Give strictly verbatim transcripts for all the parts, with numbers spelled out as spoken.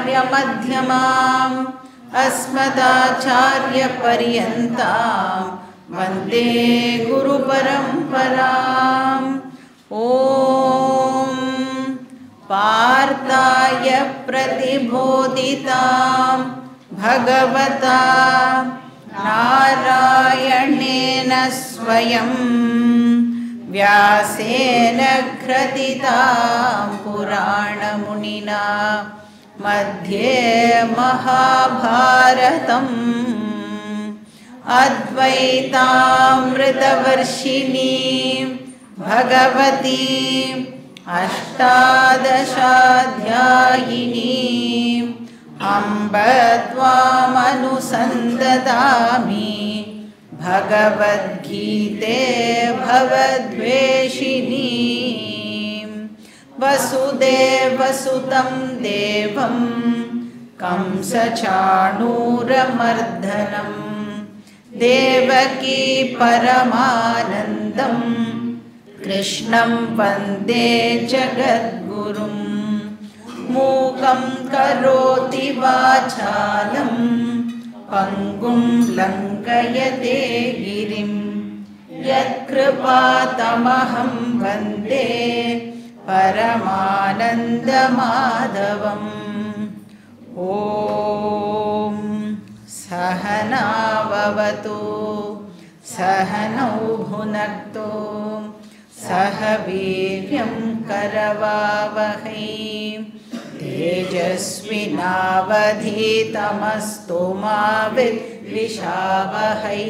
मध्यमाम् अस्मदाचार्यपर्यन्तां वन्दे गुरुपरम्पराम्। ॐ पार्थाय प्रतिबोधितां भगवता नारायणेन स्वयं व्यासेन ग्रथितां पुराणमुनिना मध्ये महाभारतम् अद्वैतामृतवर्षिणीं भगवतीम् अष्टादशाध्यायिनीम् अम्ब त्वामनुसन्ददामि भगवद्गीते भवद्वेषिणीं वसुदेवसुतं देवं कंसचाणूरमर्दनं देवकी परमानन्दं कृष्णं वन्दे जगद्गुरुं। मूकं करोति वाचालं पङ्गुं लङ्घयते गिरिं यत्कृपातमहं वन्दे परमानन्दमाधवम्। ॐ सहना भवतु सहनौ भुनक्तु सह वीर्यं करवावहै तेजस्विनावधीतमस्तु मा विद्विषावहै।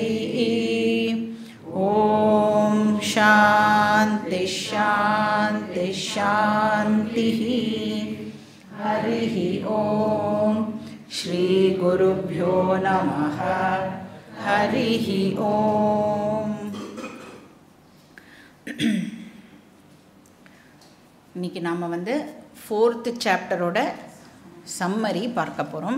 ॐ शान्ति शान्ति शान्तिः। हरिः ॐ श्री गुरुभ्यो नमः। हरिः ॐ। இன்னைக்கு நாம் வந்து ஃபோர்த்து சாப்டரோட சம்மரி பார்க்க போகிறோம்.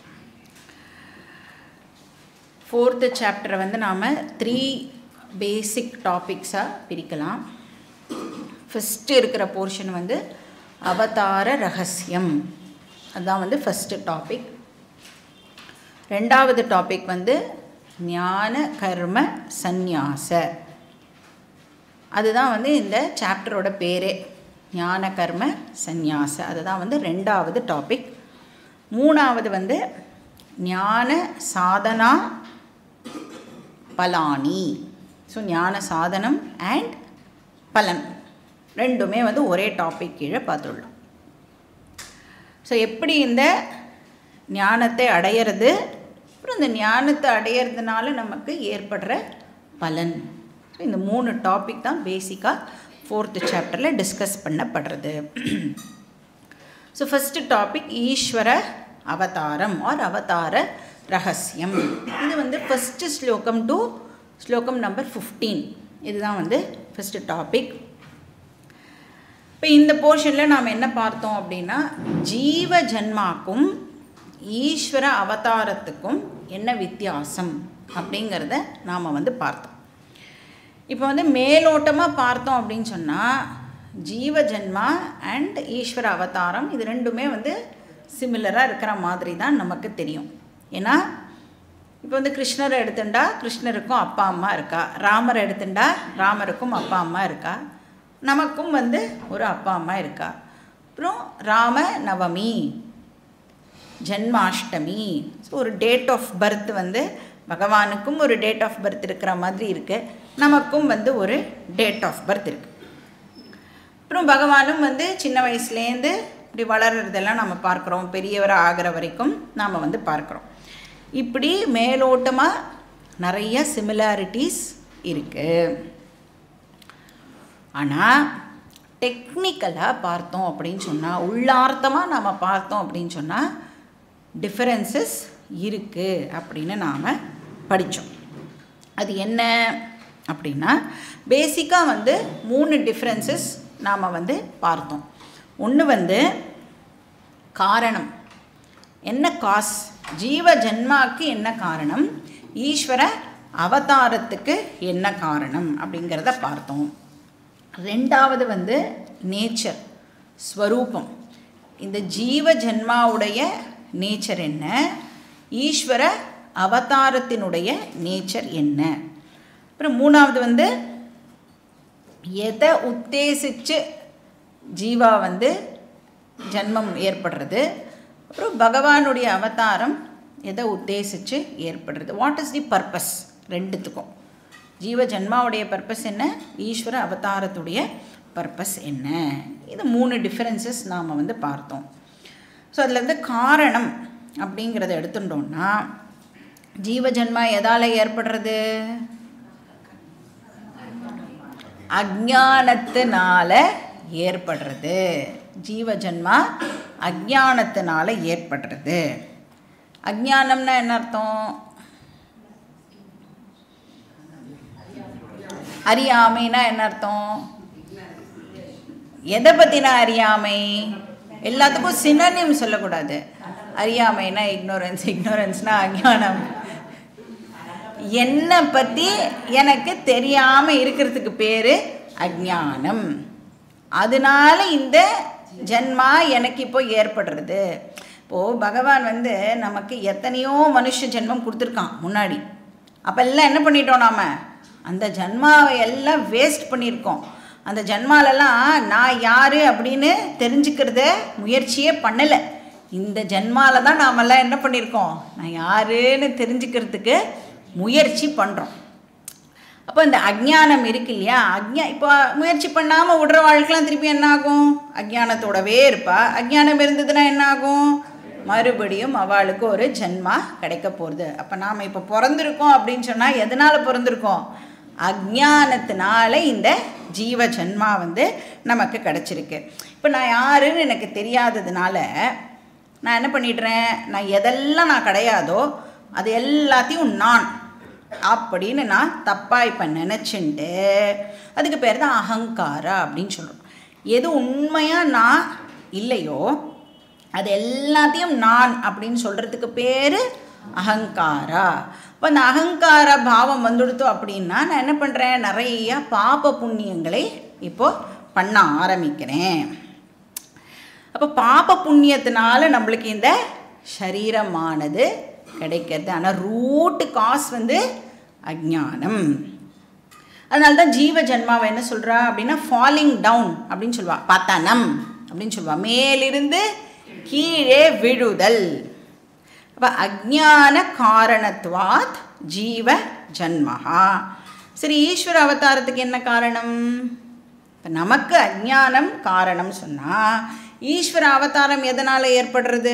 ஃபோர்த்து சாப்டரை வந்து நாம் த்ரீ பேசிக் டாபிக்ஸாக பிரிக்கலாம். ஃபஸ்ட்டு இருக்கிற போர்ஷன் வந்து அவதார ரகசியம், அதுதான் வந்து ஃபஸ்ட்டு டாபிக். ரெண்டாவது டாபிக் வந்து ஞான கர்ம சந்நியாச, அதுதான் வந்து இந்த சாப்டரோட பேரே, ஞான கர்ம சந்நியாச. அதுதான் வந்து ரெண்டாவது டாபிக். மூணாவது வந்து ஞான சாதனா பலானி. ஸோ ஞான சாதனம் அண்ட் பலன் ரெண்டுமே வந்து ஒரே டாபிக் கீழே பார்த்துள்ளோம். ஸோ எப்படி இந்த ஞானத்தை அடையிறது, அப்புறம் இந்த ஞானத்தை அடையிறதுனால நமக்கு ஏற்படுற பலன், இந்த மூணு டாபிக் தான் பேசிக்காக ஃபோர்த்து சாப்டரில் டிஸ்கஸ் பண்ணப்படுறது. ஸோ ஃபஸ்ட்டு டாபிக் ஈஸ்வர அவதாரம் ஆர் அவதார ரகசியம். இது வந்து ஃபஸ்ட்டு ஸ்லோகம் டு ஸ்லோகம் நம்பர் ஃபிஃப்டீன், இதுதான் வந்து ஃபஸ்ட்டு டாபிக். இப்போ இந்த போர்ஷனில் நாம் என்ன பார்த்தோம் அப்படின்னா, ஜீவ ஜன்மாக்கும் ஈஸ்வர அவதாரத்துக்கும் என்ன வித்தியாசம் அப்படிங்கிறத நாம் வந்து பார்த்தோம். இப்போ வந்து மேலோட்டமாக பார்த்தோம் அப்படின்னு சொன்னால், ஜீவ ஜன்மா அண்ட் ஈஸ்வர அவதாரம் இது ரெண்டுமே வந்து சிமிலராக இருக்கிற மாதிரி தான் நமக்கு தெரியும். ஏன்னா இப்போ வந்து கிருஷ்ணரை எடுத்துட்டா கிருஷ்ணருக்கும் அப்பா அம்மா இருக்கா, ராமரை எடுத்துட்டா ராமருக்கும் அப்பா அம்மா இருக்கா, நமக்கும் வந்து ஒரு அப்பா அம்மா இருக்கா. அப்புறம் ராம நவமி, ஜன்மாஷ்டமி, ஸோ ஒரு டேட் ஆஃப் பர்த் வந்து பகவானுக்கும் ஒரு டேட் ஆஃப் பர்த் இருக்கிற மாதிரி இருக்குது, நமக்கும் வந்து ஒரு டேட் ஆஃப் பர்த் இருக்குது. அப்புறம் பகவானும் வந்து சின்ன வயசுலேருந்து இப்படி வளர்கிறதெல்லாம் நம்ம பார்க்குறோம், பெரியவராக ஆகிற வரைக்கும் நாம் வந்து பார்க்குறோம். இப்படி மேலோட்டமாக நிறைய சிமிலாரிட்டிஸ் இருக்குது. ஆனால் டெக்னிக்கலாக பார்த்தோம் அப்படின்னு சொன்னால், உள்ளார்த்தமாக நாம் பார்த்தோம் அப்படின்னு சொன்னால் டிஃபரன்சஸ் இருக்குது அப்படின்னு நாம் படித்தோம். அது என்ன அப்படின்னா, பேசிக்காக வந்து மூணு டிஃப்ரென்சஸ் நாம் வந்து பார்த்தோம். ஒன்று வந்து காரணம், என்ன காஸ், ஜீவ ஜன்மாவுக்கு என்ன காரணம், ஈஸ்வர அவதாரத்துக்கு என்ன காரணம் அப்படிங்கிறத பார்த்தோம். ரெண்டாவது வந்து நேச்சர், ஸ்வரூபம், இந்த ஜீவ ஜன்மாவுடைய நேச்சர் என்ன, ஈஸ்வர அவதாரத்தினுடைய நேச்சர் என்ன. அப்புறம் மூணாவது வந்து எதை உத்தேசித்து ஜீவா வந்து ஜன்மம் ஏற்படுறது, அப்புறம் பகவானுடைய அவதாரம் எதை உத்தேசித்து ஏற்படுறது, வாட் இஸ் தி பர்பஸ். ரெண்டுத்துக்கும் ஜீவ ஜன்மாவுடைய பர்பஸ் என்ன, ஈஸ்வர அவதாரத்துடைய பர்பஸ் என்ன, இது மூணு டிஃப்ரென்சஸ் நாம் வந்து பார்த்தோம். ஸோ அதில் வந்து காரணம் அப்படிங்கிறத எடுத்துட்டோம்னா ஜீவ ஜன்மா எதால் ஏற்படுறது, அஜ்ஞானத்தினால ஏற்படுறது. ஜீவ ஜன்மா அஜ்ஞானத்தினால ஏற்படுறது. அஜ்ஞானம்னா என்ன அர்த்தம், அறியாமைனா என்ன அர்த்தம், எதை பற்றினா அறியாமை, எல்லாத்துக்கும் சினோனிம் சொல்லக்கூடாது. அறியாமைனா இக்னோரன்ஸ், இக்னோரன்ஸ்னா அஜ்ஞானம். என்னை பற்றி எனக்கு தெரியாமல் இருக்கிறதுக்கு பேர் அஜ்ஞானம். அதனால இந்த ஜன்மா எனக்கு இப்போ ஏற்படுறது. இப்போது பகவான் வந்து நமக்கு எத்தனையோ மனுஷ ஜென்மம் கொடுத்துருக்கான் முன்னாடி. அப்போல்லாம் என்ன பண்ணிட்டோம், நாம் அந்த ஜன்மாவை எல்லாம் வேஸ்ட் பண்ணியிருக்கோம். அந்த ஜன்மாலெல்லாம் நான் யார் அப்படின்னு தெரிஞ்சுக்கிறத முயற்சியே பண்ணலை. இந்த ஜன்மாவில் தான் நாமெல்லாம் என்ன பண்ணியிருக்கோம், நான் யாருன்னு தெரிஞ்சுக்கிறதுக்கு முயற்சி பண்ணுறோம். அப்போ இந்த அஜ்ஞானம் இருக்கு இல்லையா, அஜ்ஞா இப்போ முயற்சி பண்ணாமல் விடுற வாழ்க்கைலாம் திருப்பி என்ன ஆகும், அஜ்ஞானத்தோடவே இருப்பா. அஜ்ஞானம் இருந்ததுன்னா என்ன ஆகும், மறுபடியும் அவளுக்கு ஒரு ஜன்மா கிடைக்க போகிறது. அப்போ நாம் இப்போ பிறந்திருக்கோம் அப்படின்னு சொன்னால் எதனால் பிறந்திருக்கோம், அஜ்ஞானத்தினால இந்த ஜீவ ஜன்மா வந்து நமக்கு கிடச்சிருக்கு. இப்போ நான் யாருன்னு எனக்கு தெரியாததுனால நான் என்ன பண்ணிடுறேன், நான் எதெல்லாம் நான் கிடையாதோ அது எல்லாத்தையும் நான் அப்படின்னு நான் தப்பாக இப்போ நினச்சிண்டு, அதுக்கு பேர் தான் அகங்காரா அப்படின்னு சொல்கிறோம். எது உண்மையாக நான் இல்லையோ அது எல்லாத்தையும் நான் அப்படின்னு சொல்கிறதுக்கு பேர் அகங்காரா. இப்போ அந்த அகங்கார பாவம் வந்துடுத்தோம் அப்படின்னா நான் என்ன பண்ணுறேன், நிறையா பாப புண்ணியங்களை இப்போது பண்ண ஆரம்பிக்கிறேன். அப்போ பாப புண்ணியத்தினால நம்மளுக்கு இந்த சரீரமானது கிடைக்கிறது. ஆனால் ரூட்டு காஸ் வந்து அஜ்ஞானம். அதனால தான் ஜீவ ஜன்மாவை என்ன சொல்கிறா அப்படின்னா ஃபாலிங் டவுன் அப்படின்னு சொல்லுவாள், பத்தனம் அப்படின்னு சொல்லுவாள், மேலிருந்து கீழே விழுதல். அப்போ அஜ்ஞான காரணத்வாத் ஜீவ ஜன்மஹா. சரி, ஈஸ்வர அவதாரத்துக்கு என்ன காரணம், இப்போ நமக்கு அஜ்ஞானம் காரணம் சொன்னால் ஈஸ்வர அவதாரம் எதனால் ஏற்படுறது,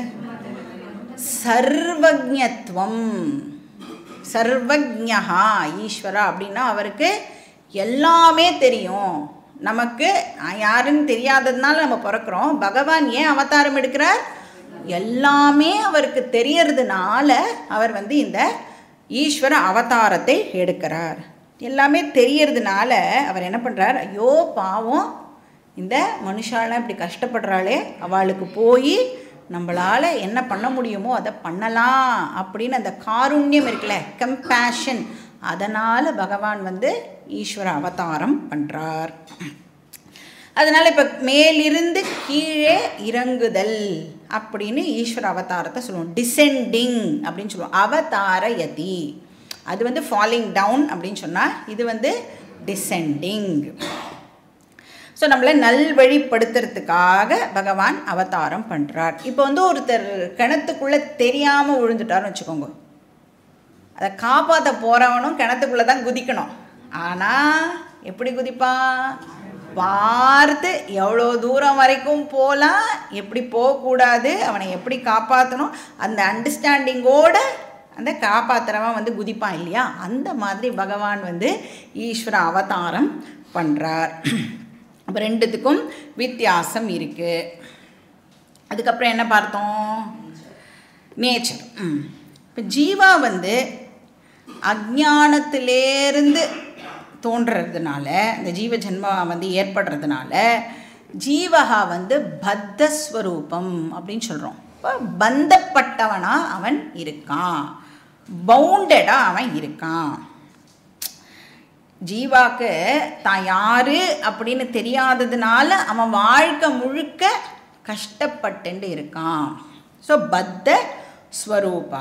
சர்வஜ்ஞத்வம். சர்வஜ்ஞா ஈஸ்வரா அப்படின்னா அவருக்கு எல்லாமே தெரியும். நமக்கு யாருன்னு தெரியாததுனால நம்ம பிறக்கிறோம். பகவான் ஏன் அவதாரம் எடுக்கிறார், எல்லாமே அவருக்கு தெரியறதுனால அவர் வந்து இந்த ஈஸ்வர அவதாரத்தை எடுக்கிறார். எல்லாமே தெரியறதுனால அவர் என்ன பண்ணுறார், ஐயோ பாவம் இந்த மனுஷாலாம் இப்படி கஷ்டப்படுறாளே, அவளுக்கு போய் நம்மளால் என்ன பண்ண முடியுமோ அதை பண்ணலாம் அப்படின்னு அந்த காருண்யம் இருக்குல்ல, கம்பேஷன், அதனால் பகவான் வந்து ஈஸ்வர அவதாரம் பண்ணுறார். அதனால் இப்போ மேலிருந்து கீழே இறங்குதல் அப்படின்னு ஈஸ்வர அவதாரத்தை சொல்லுவோம். டிசெண்டிங் அப்படின்னு சொல்லுவோம். அவதார யதி அது வந்து ஃபாலிங் டவுன் அப்படின்னு சொன்னால் இது வந்து டிசெண்டிங். ஸோ நம்மளை நல்வழிப்படுத்துறதுக்காக பகவான் அவதாரம் பண்ணுறார். இப்போ வந்து ஒருத்தர் கிணத்துக்குள்ளே தெரியாமல் விழுந்துட்டார்னு வச்சுக்கோங்க, அதை காப்பாற்ற போகிறவனும் கிணத்துக்குள்ளே தான் குதிக்கணும். ஆனால் எப்படி குதிப்பான், பார்த்து எவ்வளோ தூரம் வரைக்கும் போகலாம், எப்படி போகக்கூடாது, அவனை எப்படி காப்பாற்றணும், அந்த அண்டர்ஸ்டாண்டிங்கோட அந்த காப்பாற்றுறவன் வந்து குதிப்பான் இல்லையா. அந்த மாதிரி பகவான் வந்து ஈஸ்வர அவதாரம் பண்ணுறார். அப்போ ரெண்டுத்துக்கும் வித்தியாசம் இருக்குது. அதுக்கப்புறம் என்ன பார்த்தோம், நேச்சர். இப்போ ஜீவா வந்து அஜ்ஞானத்திலேருந்து தோன்றதுனால, இந்த ஜீவ ஜன்மா வந்து ஏற்படுறதுனால ஜீவகா வந்து பத்தஸ்வரூபம் அப்படின்னு சொல்கிறோம். இப்போ பந்தப்பட்டவனாக அவன் இருக்கான், பவுண்டடாக அவன் இருக்கான். ஜீவாக்கு தான் யார் அப்படின்னு தெரியாததுனால அவன் வாழ்க்கை முழுக்க கஷ்டப்பட்டு இருக்கான். ஸோ பத்த ஸ்வரூபா.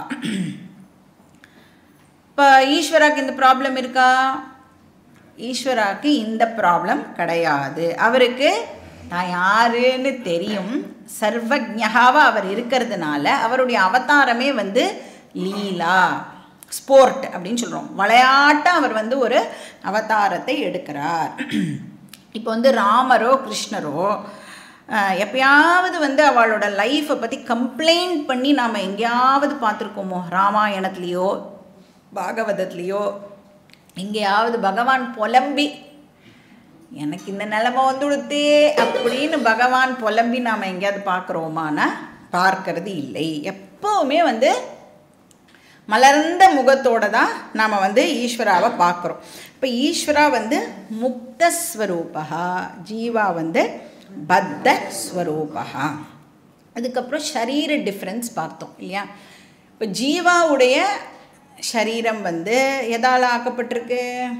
இப்போ ஈஸ்வராக்கு இந்த ப்ராப்ளம் இருக்கா? ஈஸ்வராக்கு இந்த ப்ராப்ளம் கிடையாது. அவருக்கு நான் யாருன்னு தெரியும். சர்வஜ்ஞாவாக அவர் இருக்கிறதுனால அவருடைய அவதாரமே வந்து லீலா, ஸ்போர்ட் அப்படின்னு சொல்கிறோம். விளையாட்டாக அவர் வந்து ஒரு அவதாரத்தை எடுக்கிறார். இப்போ வந்து ராமரோ கிருஷ்ணரோ எப்பயாவது வந்து அவளோட லைஃப்பை பற்றி கம்ப்ளைண்ட் பண்ணி நாம் எங்கேயாவது பார்த்துருக்கோமோ? ராமாயணத்துலேயோ பாகவதத்துலேயோ எங்கேயாவது பகவான் புலம்பி எனக்கு இந்த நிலைமை வந்துடுத்தே அப்படின்னு பகவான் புலம்பி நாம் எங்கேயாவது பார்க்குறோமானா பார்க்கறது இல்லை. எப்போவுமே வந்து மலர்ந்த முகத்தோடு தான் நாம் வந்து ஈஸ்வராவை பார்க்குறோம். இப்போ ஈஸ்வரா வந்து முக்தஸ்வரூபா, ஜீவா வந்து பத்த ஸ்வரூபா. அதுக்கப்புறம் ஷரீர டிஃப்ரென்ஸ் பார்த்தோம் இல்லையா? இப்போ ஜீவாவுடைய ஷரீரம் வந்து எதால் ஆக்கப்பட்டிருக்கு?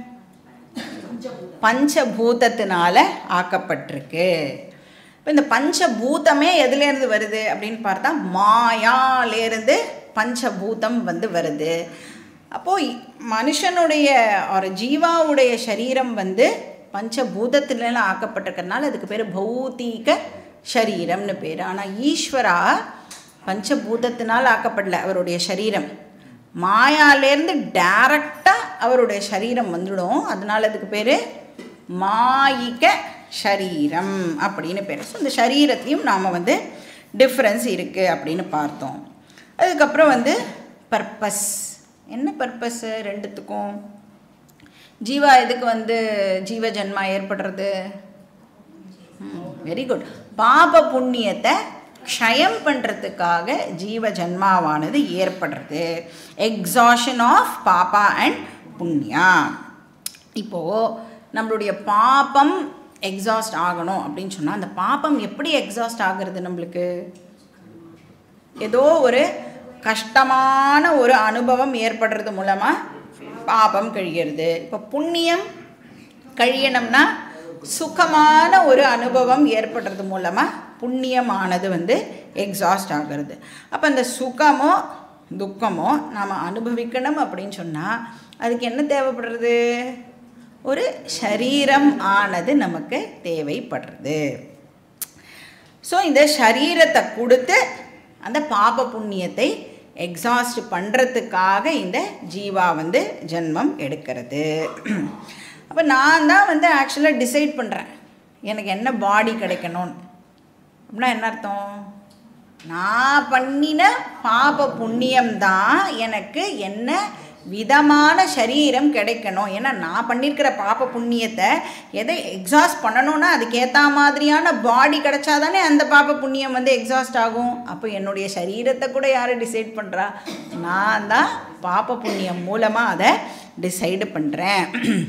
பஞ்சபூதத்தினால ஆக்கப்பட்டிருக்கு. இப்போ இந்த பஞ்சபூதமே எதுலேருந்து வருது அப்படின்னு பார்த்தா மாயாலேருந்து பஞ்சபூதம் வந்து வருது. அப்போது மனுஷனுடைய ஒரு ஜீவாவுடைய சரீரம் வந்து பஞ்சபூதத்தினால ஆக்கப்பட்டிருக்கிறதுனால அதுக்கு பேர் பௌத்திக ஷரீரம்னு பேர். ஆனால் ஈஸ்வரா பஞ்சபூதத்தினால் ஆக்கப்படல. அவருடைய சரீரம் மாயாலேருந்து டைரக்டாக அவருடைய சரீரம் வந்துடும். அதனால் அதுக்கு பேர் மாயிக ஷரீரம் அப்படின்னு பேர். ஸோ இந்த சரீரத்தையும் நாம் வந்து டிஃப்ரென்ஸ் இருக்குது அப்படின்னு பார்த்தோம். அதுக்கப்புறம் வந்து பர்பஸ். என்ன பர்பஸ்ஸு ரெண்டுத்துக்கும்? ஜீவா எதுக்கு வந்து ஜீவ ஜன்மா ஏற்படுறது? Very good. பாப புண்ணியத்தை க்ஷயம் பண்ணுறதுக்காக ஜீவ ஜன்மாவானது ஏற்படுறது. எக்ஸாஷன் ஆஃப் பாபா அண்ட் புண்ணியா. இப்போது நம்மளுடைய பாபம் எக்ஸாஸ்ட் ஆகணும் அப்படின்னு சொன்னால் அந்த பாபம் எப்படி எக்ஸாஸ்ட் ஆகிறது? நம்மளுக்கு ஏதோ ஒரு கஷ்டமான ஒரு அனுபவம் ஏற்படுறது மூலமாக பாபம் கழிகிறது. இப்போ புண்ணியம் கழியணும்னா சுகமான ஒரு அனுபவம் ஏற்படுறது மூலமாக புண்ணியமானது வந்து எக்ஸாஸ்ட் ஆகிறது. அப்போ அந்த சுகமோ துக்கமோ நாம் அனுபவிக்கணும் அப்படின்னு சொன்னால் அதுக்கு என்ன தேவைப்படுறது? ஒரு ஷரீரம் ஆனது நமக்கு தேவைப்படுறது. ஸோ இந்த ஷரீரத்தை கொடுத்து அந்த பாப புண்ணியத்தை எக்ஸாஸ்ட் பண்ணுறதுக்காக இந்த ஜீவா வந்து ஜென்மம் எடுக்கிறது. அப்போ நான் தான் வந்து ஆக்சுவலாக டிசைட் பண்ணுறேன் எனக்கு என்ன பாடி கிடைக்கணும்னு. அப்படின்னா என்ன அர்த்தம்? நான் பண்ணின பாப புண்ணியம்தான் எனக்கு என்ன விதமான சரீரம் கிடைக்கணும். ஏன்னா நான் பண்ணியிருக்கிற பாப புண்ணியத்தை எதை எக்ஸாஸ்ட் பண்ணணும்னா அதுக்கேற்ற மாதிரியான பாடி கிடைச்சா தானே அந்த பாப புண்ணியம் வந்து எக்ஸாஸ்ட் ஆகும். அப்போ என்னுடைய சரீரத்தை கூட யார் டிசைட் பண்ணுறா? நான் தான் பாப புண்ணியம் மூலமாக அதை டிசைடு பண்ணுறேன்.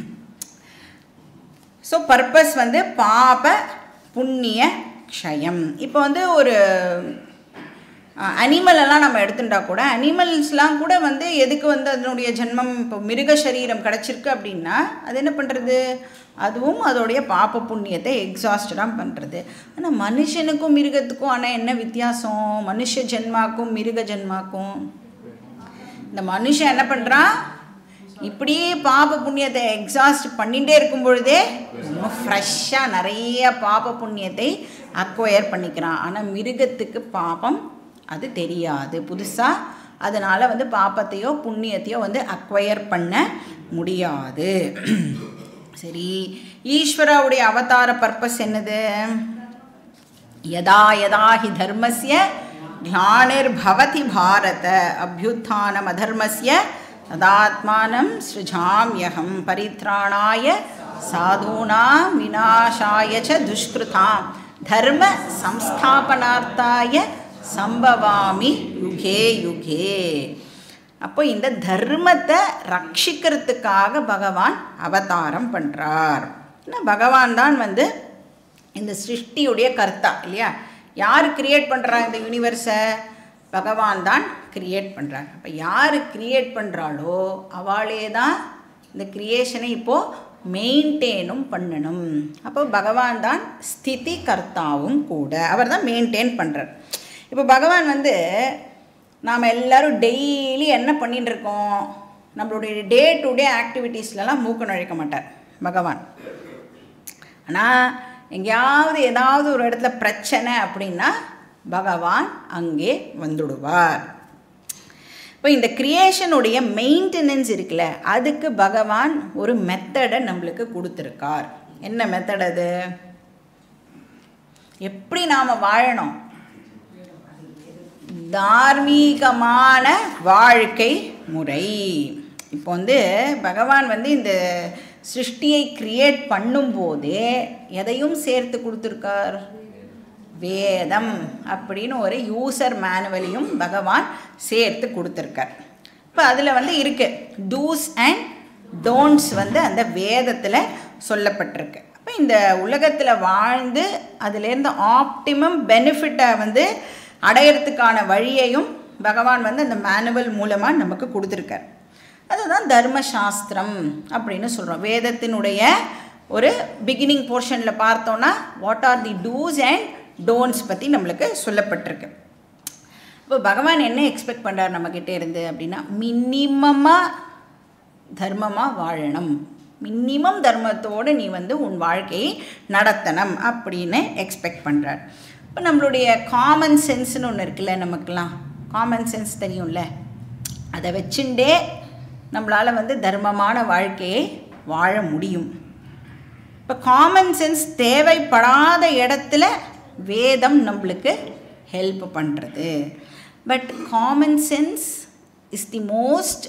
ஸோ பர்பஸ் வந்து பாப புண்ணிய க்ஷயம். இப்போ வந்து ஒரு அனிமலெல்லாம் நம்ம எடுத்துட்டா கூட அனிமல்ஸ்லாம் கூட வந்து எதுக்கு வந்து அதனுடைய ஜென்மம் இப்போ மிருக சரீரம் கிடச்சிருக்கு அப்படின்னா அது என்ன பண்ணுறது? அதுவும் அதோடைய பாப்ப புண்ணியத்தை எக்ஸாஸ்டாக பண்ணுறது. ஆனால் மனுஷனுக்கும் மிருகத்துக்கும் ஆனால் என்ன வித்தியாசம்? மனுஷ ஜென்மாக்கும் மிருக ஜென்மாக்கும் இந்த மனுஷன் என்ன பண்ணுறான்? இப்படியே பாப புண்ணியத்தை எக்ஸாஸ்ட் பண்ணிகிட்டே இருக்கும் பொழுதே இன்னும் ஃப்ரெஷ்ஷாக நிறைய பாப புண்ணியத்தை அக்வயர் பண்ணிக்கிறான். ஆனால் மிருகத்துக்கு பாபம் அது தெரியாது புதுசாக. அதனால் வந்து பாப்பத்தையோ புண்ணியத்தையோ வந்து அக்வயர் பண்ண முடியாது. சரி, ஈஸ்வராவுடைய அவதார பர்பஸ் என்னது? யதா யதா ஹி தர்மஸ்ய க்ளானிர் பவதி பாரத அபியுத்தானம் அதர்மஸ்ய ததாத்மானம் ஸ்ருஜாம்யஹம் பரித்ராணாய சாதூனாம் விநாசாய ச துஷ்கிருதாம் தர்ம சம்ஸ்தாபனார்த்தாய சம்பவாமி யுகே யுகே. அப்போ இந்த தர்மத்தை ரட்சிக்கிறதுக்காக பகவான் அவதாரம் பண்ணுறார். ஏன்னா பகவான் தான் வந்து இந்த சிருஷ்டியுடைய கர்த்தா இல்லையா? யார் கிரியேட் பண்ணுறா இந்த யூனிவர்ஸை? பகவான் தான் கிரியேட் பண்ணுறாங்க. அப்போ யார் கிரியேட் பண்ணுறாளோ அவளே தான் இந்த கிரியேஷனை இப்போது மெயின்டைனும் பண்ணணும். அப்போ பகவான் தான் ஸ்திதி கர்த்தாவும் கூட, அவர் தான் மெயின்டைன் பண்ணுறார். இப்போ பகவான் வந்து நாம் எல்லோரும் டெய்லி என்ன பண்ணிட்டு இருக்கோம், நம்மளுடைய டே டு டே ஆக்டிவிட்டீஸ்லலாம் மூக்க நுழைக்க மாட்டார் பகவான். ஆனால் எங்கேயாவது ஏதாவது ஒரு இடத்துல பிரச்சனை அப்படின்னா பகவான் அங்கே வந்துடுவார். இப்போ இந்த கிரியேஷனுடைய மெயின்டெனன்ஸ் இருக்குல்ல, அதுக்கு பகவான் ஒரு மெத்தடை நம்மளுக்கு கொடுத்துருக்கார். என்ன மெத்தட் அது? எப்படி நாம் வாழணும், தார்மீகமான வாழ்க்கை முறை. இப்போ வந்து பகவான் வந்து இந்த சிருஷ்டியை கிரியேட் பண்ணும்போதே எதையும் சேர்த்து கொடுத்துருக்கார், வேதம் அப்படின்னு ஒரு யூசர் மேனுவலையும் பகவான் சேர்த்து கொடுத்துருக்கார். இப்போ அதில் வந்து இருக்குது டூஸ் அண்ட் டோன்ட்ஸ் வந்து அந்த வேதத்தில் சொல்லப்பட்டிருக்கு. அப்போ இந்த உலகத்தில் வாழ்ந்து அதுலேருந்து ஆப்டிமம் பெனிஃபிட்டை வந்து அடையிறதுக்கான வழியையும் பகவான் வந்து அந்த மேனுவல் மூலமாக நமக்கு கொடுத்துருக்கார். அதுதான் தர்மசாஸ்திரம் அப்படின்னு சொல்கிறோம். வேதத்தினுடைய ஒரு பிகினிங் போர்ஷனில் பார்த்தோன்னா what are the dos and don'ts பற்றி நம்மளுக்கு சொல்லப்பட்டிருக்கு. இப்போ பகவான் என்ன எக்ஸ்பெக்ட் பண்ணுறார் நம்மக்கிட்டே இருந்து அப்படின்னா, மினிமமாக தர்மமாக வாழணும், மினிமம் தர்மத்தோடு நீ வந்து உன் வாழ்க்கையை நடத்தணும் அப்படின்னு எக்ஸ்பெக்ட் பண்ணுறார். இப்போ நம்மளுடைய காமன் சென்ஸ்னு ஒன்று இருக்குல்ல, நமக்கெல்லாம் காமன் சென்ஸ் தெரியும்ல, அதை வச்சுட்டே நம்மளால் வந்து தர்மமான வாழ்க்கையை வாழ முடியும். இப்போ காமன் சென்ஸ் தேவைப்படாத இடத்துல வேதம் நம்மளுக்கு ஹெல்ப் பண்ணுறது. But common sense is the most